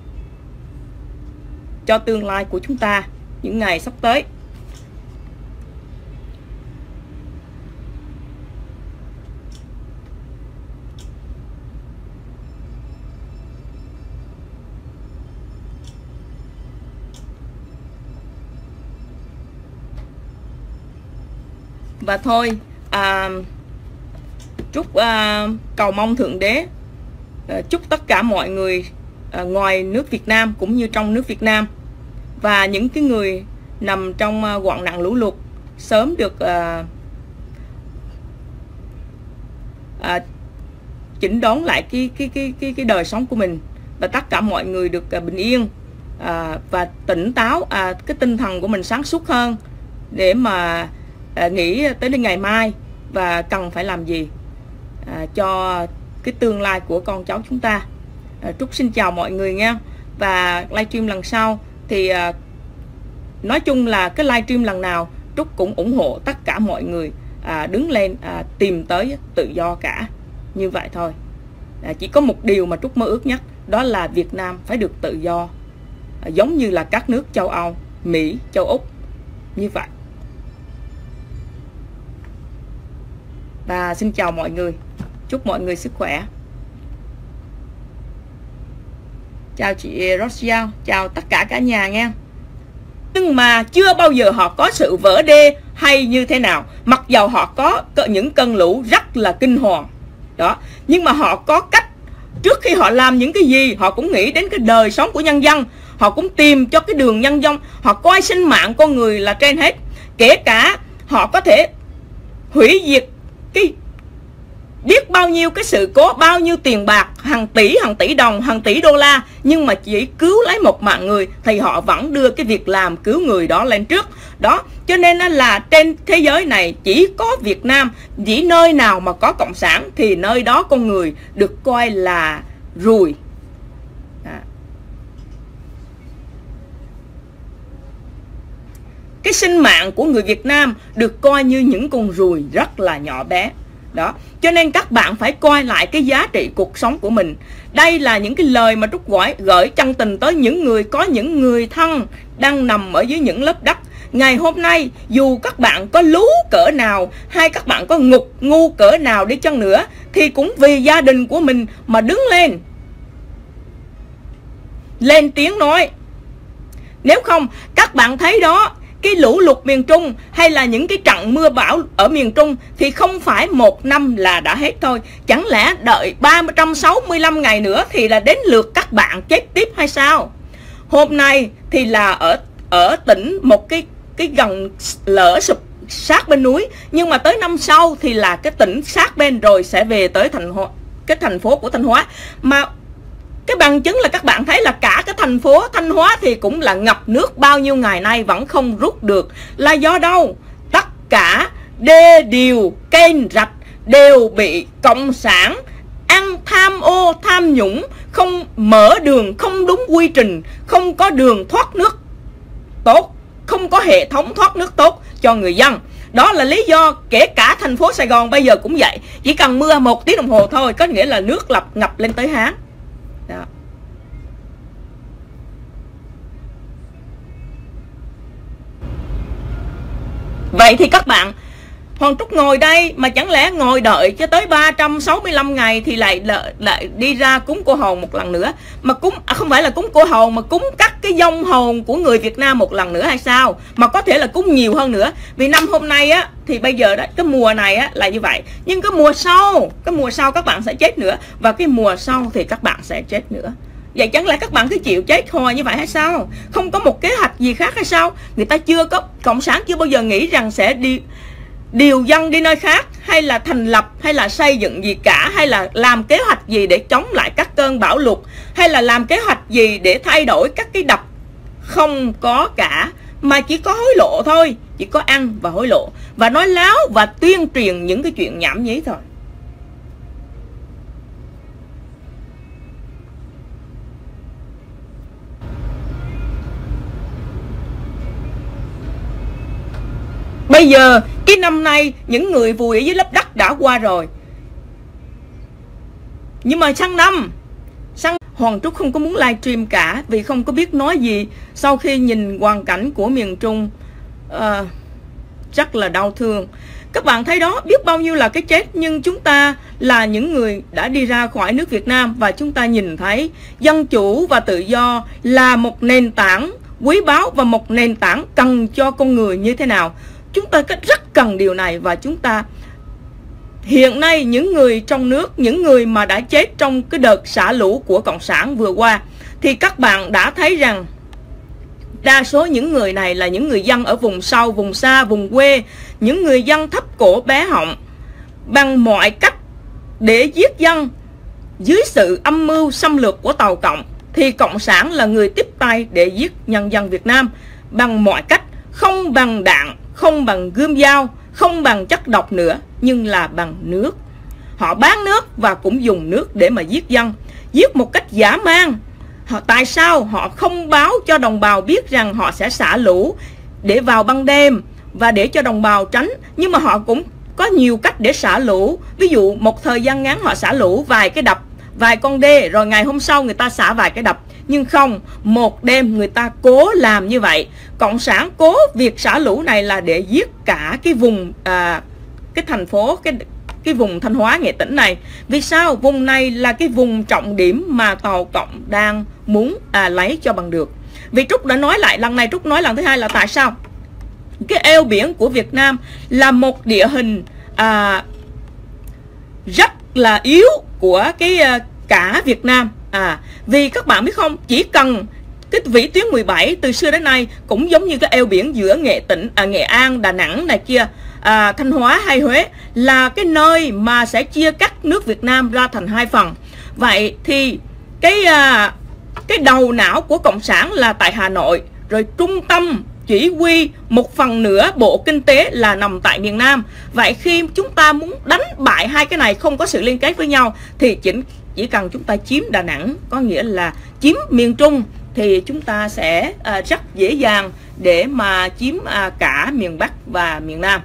cho tương lai của chúng ta những ngày sắp tới. Và thôi, à, Trúc à, cầu mong Thượng Đế à, chúc tất cả mọi người à, ngoài nước Việt Nam cũng như trong nước Việt Nam và những cái người nằm trong à, hoạn nạn lũ lụt sớm được à, à, chỉnh đốn lại cái cái cái cái cái đời sống của mình, và tất cả mọi người được à, bình yên à, và tỉnh táo, à, cái tinh thần của mình sáng suốt hơn để mà à, nghĩ tới đến ngày mai và cần phải làm gì à, cho cái tương lai của con cháu chúng ta. à, Trúc xin chào mọi người nha. Và livestream lần sau thì à, nói chung là cái livestream lần nào Trúc cũng ủng hộ tất cả mọi người à, đứng lên à, tìm tới tự do cả. Như vậy thôi. à, Chỉ có một điều mà Trúc mơ ước nhất, đó là Việt Nam phải được tự do à, giống như là các nước châu Âu, Mỹ, châu Úc như vậy. Và xin chào mọi người, chúc mọi người sức khỏe. Chào chị Rosia, chào tất cả cả nhà nha. Nhưng mà chưa bao giờ họ có sự vỡ đê hay như thế nào, mặc dầu họ có những cơn lũ rất là kinh hoàng đó, nhưng mà họ có cách. Trước khi họ làm những cái gì, họ cũng nghĩ đến cái đời sống của nhân dân, họ cũng tìm cho cái đường nhân dân, họ coi sinh mạng con người là trên hết. Kể cả họ có thể hủy diệt cái biết bao nhiêu cái sự cố, bao nhiêu tiền bạc, hàng tỷ, hàng tỷ đồng, hàng tỷ đô la, nhưng mà chỉ cứu lấy một mạng người thì họ vẫn đưa cái việc làm cứu người đó lên trước đó. Cho nên là trên thế giới này chỉ có Việt Nam, chỉ nơi nào mà có cộng sản thì nơi đó con người được coi là ruồi. à. Cái sinh mạng của người Việt Nam được coi như những con ruồi rất là nhỏ bé đó. Cho nên các bạn phải coi lại cái giá trị cuộc sống của mình. Đây là những cái lời mà Trúc gọi gửi chân tình tới những người có những người thân đang nằm ở dưới những lớp đất. Ngày hôm nay dù các bạn có lú cỡ nào hay các bạn có ngục ngu cỡ nào đi chăng nữa thì cũng vì gia đình của mình mà đứng lên lên tiếng nói. Nếu không các bạn thấy đó, cái lũ lụt miền Trung hay là những cái trận mưa bão ở miền Trung thì không phải một năm là đã hết thôi. Chẳng lẽ đợi ba trăm sáu mươi lăm ngày nữa thì là đến lượt các bạn chết tiếp hay sao? Hôm nay thì là ở ở tỉnh một cái cái gần lở sụp sát bên núi, nhưng mà tới năm sau thì là cái tỉnh sát bên rồi sẽ về tới thành hóa, cái thành phố của Thanh Hóa. Mà cái bằng chứng là các bạn thấy là cả cái thành phố Thanh Hóa thì cũng là ngập nước bao nhiêu ngày nay vẫn không rút được. Là do đâu? Tất cả đê điều, kênh rạch đều bị cộng sản ăn tham ô, tham nhũng, không mở đường, không đúng quy trình, không có đường thoát nước tốt, không có hệ thống thoát nước tốt cho người dân. Đó là lý do kể cả thành phố Sài Gòn bây giờ cũng vậy. Chỉ cần mưa một tiếng đồng hồ thôi có nghĩa là nước lập ngập lên tới Hán. Đó. Vậy thì các bạn, Hoàng Trúc ngồi đây mà chẳng lẽ ngồi đợi cho tới ba trăm sáu mươi lăm ngày thì lại lại, lại đi ra cúng cô hồn một lần nữa, mà cúng à, không phải là cúng cô hồn mà cúng cắt cái vong hồn của người Việt Nam một lần nữa hay sao? Mà có thể là cúng nhiều hơn nữa. Vì năm hôm nay á thì bây giờ đó, cái mùa này á là như vậy, nhưng cái mùa sau, cái mùa sau các bạn sẽ chết nữa, và cái mùa sau thì các bạn sẽ chết nữa. Vậy chẳng lẽ các bạn cứ chịu chết hồi như vậy hay sao? Không có một kế hoạch gì khác hay sao? Người ta chưa có, cộng sản chưa bao giờ nghĩ rằng sẽ đi điều dân đi nơi khác hay là thành lập, hay là xây dựng gì cả, hay là làm kế hoạch gì để chống lại các cơn bão lụt, hay là làm kế hoạch gì để thay đổi các cái đập. Không có cả, mà chỉ có hối lộ thôi, chỉ có ăn và hối lộ và nói láo và tuyên truyền những cái chuyện nhảm nhí thôi. Bây giờ cái năm nay những người vùi ở dưới lớp đất đã qua rồi, nhưng mà sang năm sang Hoàng Trúc không có muốn livestream cả, vì không có biết nói gì. Sau khi nhìn hoàn cảnh của miền Trung, uh, rất là đau thương. Các bạn thấy đó, biết bao nhiêu là cái chết, nhưng chúng ta là những người đã đi ra khỏi nước Việt Nam, và chúng ta nhìn thấy dân chủ và tự do là một nền tảng quý báu và một nền tảng cần cho con người như thế nào. Chúng ta rất cần điều này, và chúng ta hiện nay những người trong nước, những người mà đã chết trong cái đợt xả lũ của Cộng sản vừa qua, thì các bạn đã thấy rằng đa số những người này là những người dân ở vùng sâu, vùng xa, vùng quê, những người dân thấp cổ bé họng, bằng mọi cách để giết dân dưới sự âm mưu xâm lược của Tàu Cộng. Thì Cộng sản là người tiếp tay để giết nhân dân Việt Nam bằng mọi cách, không bằng đạn, không bằng gươm dao, không bằng chất độc nữa, nhưng là bằng nước. Họ bán nước và cũng dùng nước để mà giết dân, giết một cách dã man. Họ, tại sao họ không báo cho đồng bào biết rằng họ sẽ xả lũ để vào ban đêm và để cho đồng bào tránh? Nhưng mà họ cũng có nhiều cách để xả lũ. Ví dụ một thời gian ngắn họ xả lũ vài cái đập, vài con đê, rồi ngày hôm sau người ta xả vài cái đập. Nhưng không, một đêm người ta cố làm như vậy. Cộng sản cố việc xả lũ này là để giết cả cái vùng à, cái thành phố, cái cái vùng Thanh Hóa, Nghệ Tĩnh này. Vì sao? Vùng này là cái vùng trọng điểm mà Tàu Cộng đang muốn à, lấy cho bằng được. Vì Trúc đã nói lại lần này, Trúc nói lần thứ hai là tại sao cái eo biển của Việt Nam là một địa hình à, rất là yếu của cái à, cả Việt Nam. À, vì các bạn biết không, chỉ cần cái vĩ tuyến mười bảy từ xưa đến nay cũng giống như cái eo biển giữa Nghệ Tĩnh, à, Nghệ An, Đà Nẵng này kia, à, Thanh Hóa hay Huế, là cái nơi mà sẽ chia cắt nước Việt Nam ra thành hai phần. Vậy thì cái à, cái đầu não của Cộng sản là tại Hà Nội, rồi trung tâm chỉ huy một phần nữa bộ kinh tế là nằm tại miền Nam. Vậy khi chúng ta muốn đánh bại hai cái này không có sự liên kết với nhau, thì chỉ, chỉ cần chúng ta chiếm Đà Nẵng, có nghĩa là chiếm miền Trung, thì chúng ta sẽ à, rất dễ dàng để mà chiếm à, cả miền Bắc và miền Nam.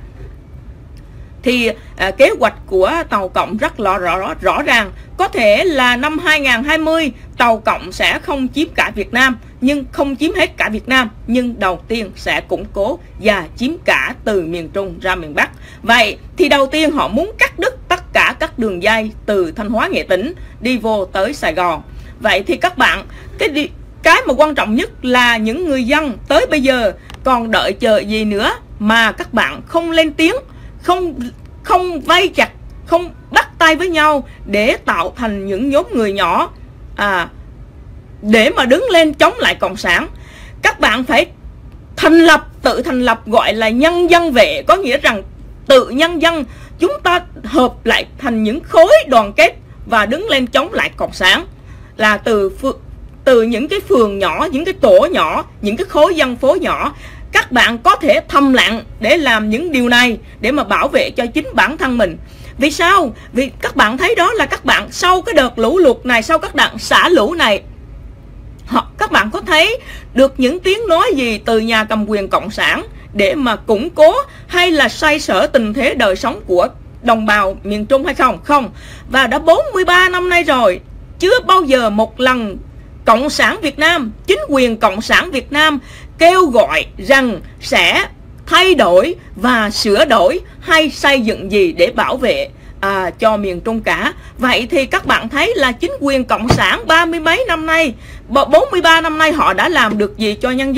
Thì à, kế hoạch của Tàu Cộng rất rõ, rõ, rõ ràng. Có thể là năm hai nghìn không trăm hai mươi Tàu Cộng sẽ không chiếm cả Việt Nam, nhưng không chiếm hết cả Việt Nam, nhưng đầu tiên sẽ củng cố và chiếm cả từ miền Trung ra miền Bắc. Vậy thì đầu tiên họ muốn cắt đứt tất cả các đường dây từ Thanh Hóa, Nghệ Tĩnh đi vô tới Sài Gòn. Vậy thì các bạn, cái đi, cái mà quan trọng nhất là những người dân tới bây giờ còn đợi chờ gì nữa mà các bạn không lên tiếng, không không vây chặt, không bắt tay với nhau để tạo thành những nhóm người nhỏ à, để mà đứng lên chống lại Cộng sản. Các bạn phải thành lập, tự thành lập gọi là nhân dân vệ, có nghĩa rằng tự nhân dân chúng ta hợp lại thành những khối đoàn kết và đứng lên chống lại Cộng sản, là từ từ những cái phường nhỏ, những cái tổ nhỏ, những cái khối dân phố nhỏ. Các bạn có thể thầm lặng để làm những điều này để mà bảo vệ cho chính bản thân mình. Vì sao? Vì các bạn thấy đó là các bạn sau cái đợt lũ lụt này, sau các đợt xả lũ này, họ, các bạn có thấy được những tiếng nói gì từ nhà cầm quyền Cộng sản để mà củng cố hay là xoay sở tình thế đời sống của đồng bào miền Trung hay không? Không. Và đã bốn mươi ba năm nay rồi, chưa bao giờ một lần Cộng sản Việt Nam, chính quyền Cộng sản Việt Nam kêu gọi rằng sẽ thay đổi và sửa đổi hay xây dựng gì để bảo vệ à, cho miền Trung cả. Vậy thì các bạn thấy là chính quyền Cộng sản ba mươi mấy năm nay, bốn mươi ba năm nay họ đã làm được gì cho nhân dân?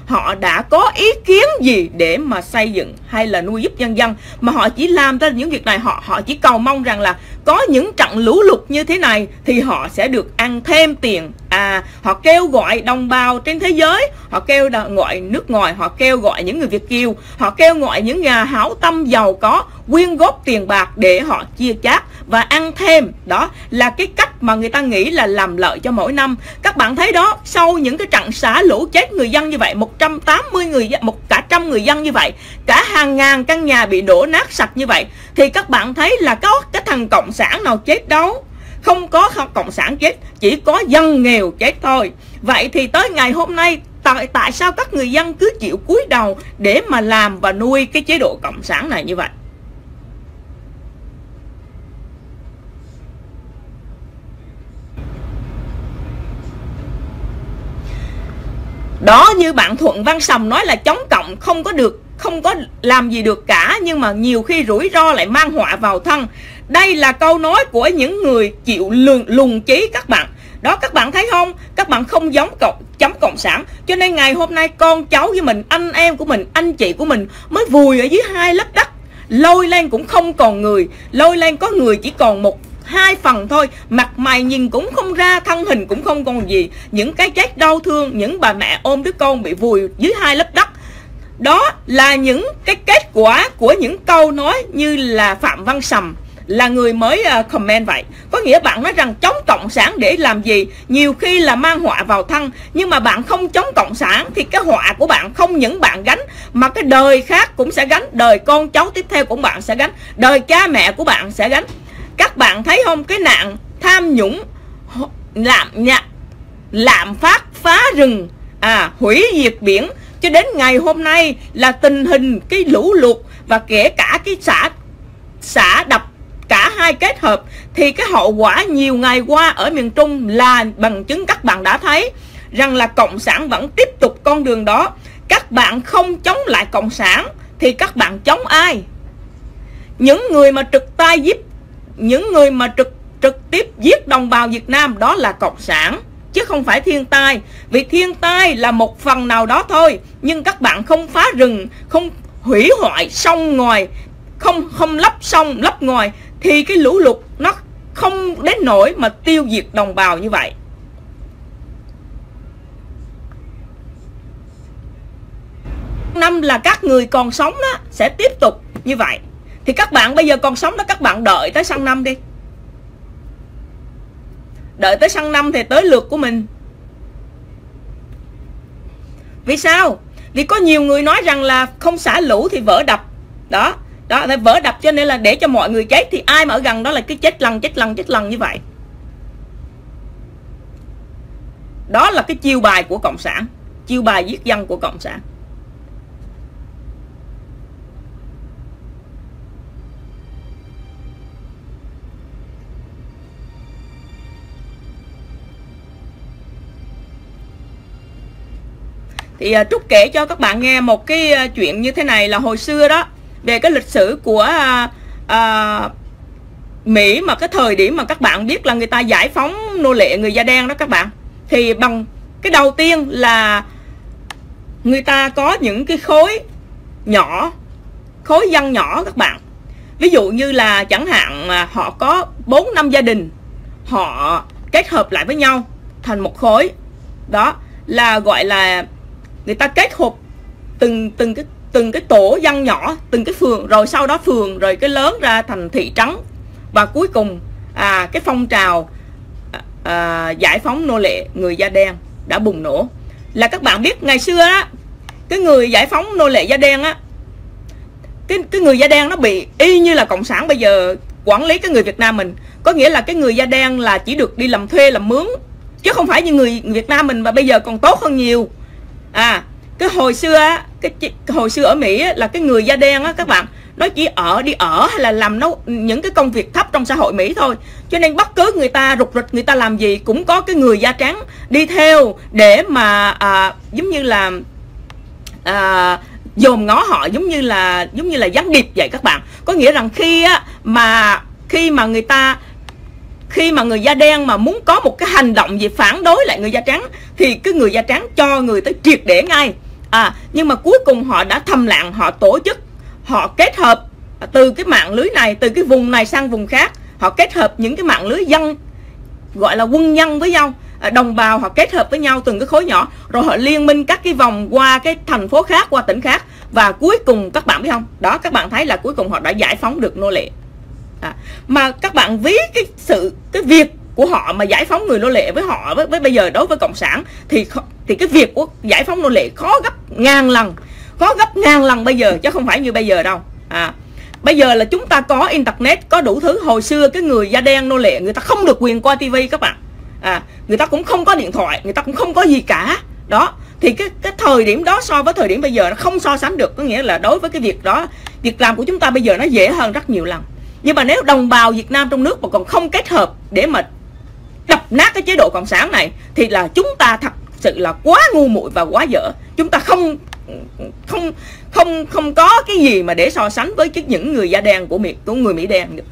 họ đã có ý kiến gì để mà xây dựng hay là nuôi giúp nhân dân, mà họ chỉ làm ra những việc này. Họ họ chỉ cầu mong rằng là có những trận lũ lụt như thế này thì họ sẽ được ăn thêm tiền. À, họ kêu gọi đồng bào trên thế giới, họ kêu gọi nước ngoài, họ kêu gọi những người Việt kiều, họ kêu gọi những nhà hảo tâm giàu có quyên góp tiền bạc để họ chia chác và ăn thêm. Đó là cái cách mà người ta nghĩ là làm lợi cho mỗi năm. Các bạn thấy đó, sau những cái trận xả lũ chết người dân như vậy, một trăm tám mươi người, một cả trăm người dân như vậy, cả hàng ngàn căn nhà bị đổ nát sạch như vậy, thì các bạn thấy là có cái thằng cộng sản nào chết đâu. Không có cộng sản chết, chỉ có dân nghèo chết thôi. Vậy thì tới ngày hôm nay, tại, tại sao các người dân cứ chịu cúi đầu để mà làm và nuôi cái chế độ cộng sản này như vậy? Đó, như bạn Thuận Văn Sầm nói là chống cộng không có được, không có làm gì được cả, nhưng mà nhiều khi rủi ro lại mang họa vào thân. Đây là câu nói của những người chịu lùng, lùng trí các bạn. Đó, các bạn thấy không? Các bạn không giống cộng, chấm cộng sản. Cho nên ngày hôm nay con cháu với mình, anh em của mình, anh chị của mình mới vùi ở dưới hai lớp đất. Lôi lên cũng không còn người, lôi lên có người chỉ còn một hai phần thôi, mặt mày nhìn cũng không ra, thân hình cũng không còn gì. Những cái chết đau thương, những bà mẹ ôm đứa con bị vùi dưới hai lớp đất. Đó là những cái kết quả của những câu nói như là Phạm Văn Sầm là người mới uh, comment vậy. Có nghĩa bạn nói rằng chống cộng sản để làm gì? Nhiều khi là mang họa vào thân. Nhưng mà bạn không chống cộng sản thì cái họa của bạn không những bạn gánh, mà cái đời khác cũng sẽ gánh, đời con cháu tiếp theo của bạn sẽ gánh, đời cha mẹ của bạn sẽ gánh. Các bạn thấy không? Cái nạn tham nhũng, lạm nhặt, lạm phát, phá rừng, à, hủy diệt biển, cho đến ngày hôm nay là tình hình cái lũ lụt và kể cả cái xả xả đập, cả hai kết hợp, thì cái hậu quả nhiều ngày qua ở miền Trung là bằng chứng các bạn đã thấy rằng là cộng sản vẫn tiếp tục con đường đó. Các bạn không chống lại cộng sản thì các bạn chống ai? Những người mà trực tay giết, những người mà trực trực tiếp giết đồng bào Việt Nam đó là cộng sản, chứ không phải thiên tai. Vì thiên tai là một phần nào đó thôi, nhưng các bạn không phá rừng, không hủy hoại sông ngòi, không không lấp sông lấp ngòi, thì cái lũ lụt nó không đến nỗi mà tiêu diệt đồng bào như vậy. Năm là các người còn sống đó sẽ tiếp tục như vậy. Thì các bạn bây giờ còn sống đó, các bạn đợi tới sang năm đi. Đợi tới sang năm thì tới lượt của mình. Vì sao? Vì có nhiều người nói rằng là không xả lũ thì vỡ đập. Đó, đó là vỡ đập, cho nên là để cho mọi người chết, thì ai mà ở gần đó là cứ chết lần, chết lần, chết lần như vậy. Đó là cái chiêu bài của cộng sản, chiêu bài giết dân của cộng sản. Thì uh, Trúc kể cho các bạn nghe một cái uh, chuyện như thế này, là hồi xưa đó, về cái lịch sử của uh, uh, Mỹ, mà cái thời điểm mà các bạn biết là người ta giải phóng nô lệ người da đen đó các bạn. Thì bằng cái đầu tiên là người ta có những cái khối nhỏ, khối dân nhỏ các bạn. Ví dụ như là chẳng hạn họ có bốn năm gia đình, họ kết hợp lại với nhau thành một khối. Đó là gọi là người ta kết hợp từng từng cái từng cái tổ dân nhỏ, từng cái phường, rồi sau đó phường, rồi cái lớn ra thành thị trấn, và cuối cùng à, cái phong trào à, giải phóng nô lệ người da đen đã bùng nổ. Là các bạn biết ngày xưa á, cái người giải phóng nô lệ da đen á, cái cái người da đen nó bị y như là cộng sản bây giờ quản lý cái người Việt Nam mình. Có nghĩa là cái người da đen là chỉ được đi làm thuê, làm mướn, chứ không phải như người Việt Nam mình, và bây giờ còn tốt hơn nhiều. À, cái hồi xưa á, cái, cái hồi xưa ở Mỹ á, là cái người da đen á các bạn, nó chỉ ở đi ở hay là làm nấu những cái công việc thấp trong xã hội Mỹ thôi. Cho nên bất cứ người ta rục rịch, người ta làm gì cũng có cái người da trắng đi theo để mà à, giống như là à, dòm ngó họ, giống như là giống như là gián điệp vậy các bạn. Có nghĩa rằng khi á, mà khi mà người ta khi mà người da đen mà muốn có một cái hành động gì phản đối lại người da trắng, thì cái người da trắng cho người tới triệt để ngay. À, nhưng mà cuối cùng họ đã thầm lặng, họ tổ chức, họ kết hợp từ cái mạng lưới này, từ cái vùng này sang vùng khác, họ kết hợp những cái mạng lưới dân, gọi là quân nhân với nhau, đồng bào họ kết hợp với nhau từng cái khối nhỏ, rồi họ liên minh các cái vòng qua cái thành phố khác, qua tỉnh khác, và cuối cùng các bạn biết không, đó các bạn thấy là cuối cùng họ đã giải phóng được nô lệ. À, mà các bạn ví cái sự cái việc của họ mà giải phóng người nô lệ với họ với, với bây giờ đối với cộng sản thì thì cái việc của giải phóng nô lệ khó gấp ngàn lần, khó gấp ngàn lần bây giờ chứ không phải như bây giờ đâu. À, bây giờ là chúng ta có internet, có đủ thứ. Hồi xưa cái người da đen nô lệ người ta không được quyền coi tivi các bạn. À, người ta cũng không có điện thoại, người ta cũng không có gì cả. Đó, thì cái cái thời điểm đó so với thời điểm bây giờ nó không so sánh được. Có nghĩa là đối với cái việc đó, việc làm của chúng ta bây giờ nó dễ hơn rất nhiều lần. Nhưng mà nếu đồng bào Việt Nam trong nước mà còn không kết hợp để mà đập nát cái chế độ cộng sản này thì là chúng ta thật sự là quá ngu muội và quá dở. Chúng ta không không không không có cái gì mà để so sánh với những người da đen của Mỹ, của người Mỹ đen được.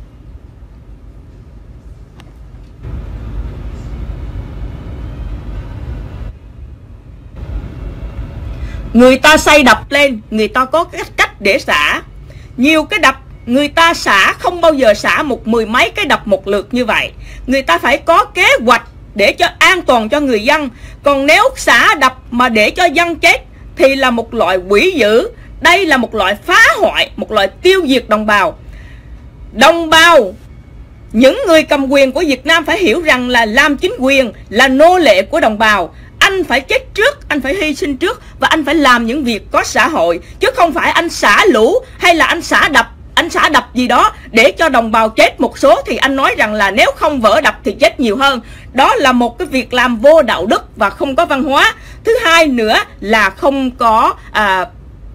Người ta xây đập lên, người ta có cái cách để xả. Nhiều cái đập người ta xả không bao giờ xả một mười mấy cái đập một lượt như vậy. Người ta phải có kế hoạch để cho an toàn cho người dân. Còn nếu xả đập mà để cho dân chết thì là một loại quỷ dữ. Đây là một loại phá hoại, một loại tiêu diệt đồng bào. Đồng bào, những người cầm quyền của Việt Nam phải hiểu rằng là làm chính quyền là nô lệ của đồng bào. Anh phải chết trước, anh phải hy sinh trước, và anh phải làm những việc có xã hội, chứ không phải anh xả lũ hay là anh xả đập, anh xả đập gì đó để cho đồng bào chết một số thì anh nói rằng là nếu không vỡ đập thì chết nhiều hơn. Đó là một cái việc làm vô đạo đức và không có văn hóa. Thứ hai nữa là không có à,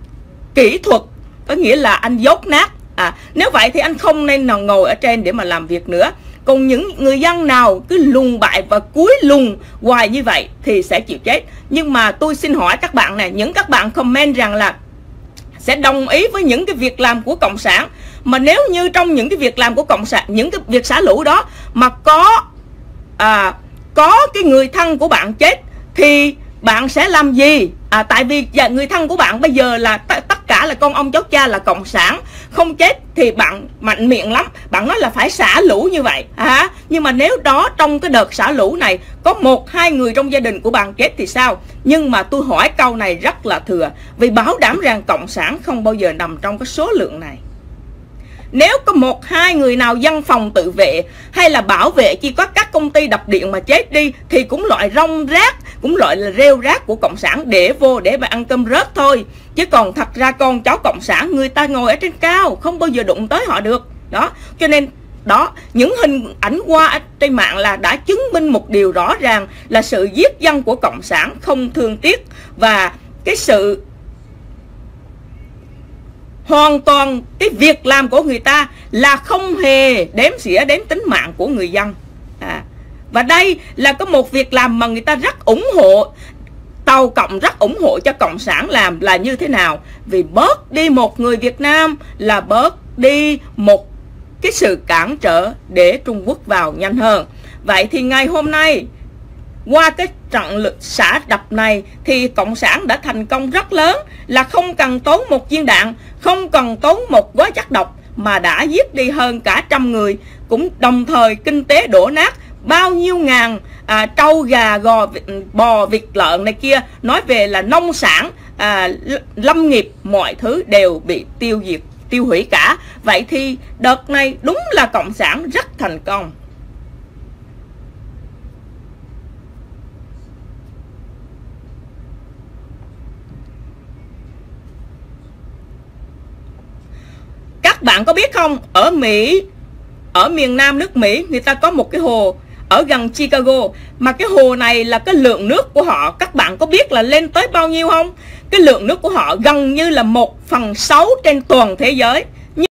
kỹ thuật, có nghĩa là anh dốt nát. À, nếu vậy thì anh không nên nào ngồi ở trên để mà làm việc nữa. Còn những người dân nào cứ lùng bại và cúi lùng hoài như vậy thì sẽ chịu chết. Nhưng mà tôi xin hỏi các bạn này, những các bạn comment rằng là sẽ đồng ý với những cái việc làm của cộng sản, mà nếu như trong những cái việc làm của cộng sản, những cái việc xả lũ đó mà có à, có cái người thân của bạn chết thì bạn sẽ làm gì? À, tại vì người thân của bạn bây giờ là tất cả là con ông cháu cha là cộng sản, không chết thì bạn mạnh miệng lắm, bạn nói là phải xả lũ như vậy. À, nhưng mà nếu đó trong cái đợt xả lũ này có một hai người trong gia đình của bạn chết thì sao? Nhưng mà tôi hỏi câu này rất là thừa, vì bảo đảm rằng cộng sản không bao giờ nằm trong cái số lượng này. Nếu có một hai người nào dân phòng tự vệ hay là bảo vệ chỉ có các công ty đập điện mà chết đi thì cũng loại rong rác, cũng loại là rêu rác của cộng sản để vô để mà ăn cơm rớt thôi. Chứ còn thật ra con cháu cộng sản người ta ngồi ở trên cao, không bao giờ đụng tới họ được. Đó, cho nên đó, những hình ảnh qua trên mạng là đã chứng minh một điều rõ ràng là sự giết dân của cộng sản không thương tiếc, và cái sự hoàn toàn cái việc làm của người ta là không hề đếm xỉa đến tính mạng của người dân. À, và đây là có một việc làm mà người ta rất ủng hộ, Tàu Cộng rất ủng hộ cho cộng sản làm là như thế nào? Vì bớt đi một người Việt Nam là bớt đi một cái sự cản trở để Trung Quốc vào nhanh hơn. Vậy thì ngày hôm nay qua cái trận lực xả đập này thì cộng sản đã thành công rất lớn, là không cần tốn một viên đạn, không cần tốn một gói chất độc mà đã giết đi hơn cả trăm người, cũng đồng thời kinh tế đổ nát, bao nhiêu ngàn à, trâu gà gò bò vịt lợn này kia, nói về là nông sản à, lâm nghiệp mọi thứ đều bị tiêu diệt, tiêu hủy cả. Vậy thì đợt này đúng là cộng sản rất thành công. Các bạn có biết không, ở Mỹ, ở miền Nam nước Mỹ, người ta có một cái hồ ở gần Chicago, mà cái hồ này là cái lượng nước của họ, các bạn có biết là lên tới bao nhiêu không? Cái lượng nước của họ gần như là một phần sáu trên toàn thế giới.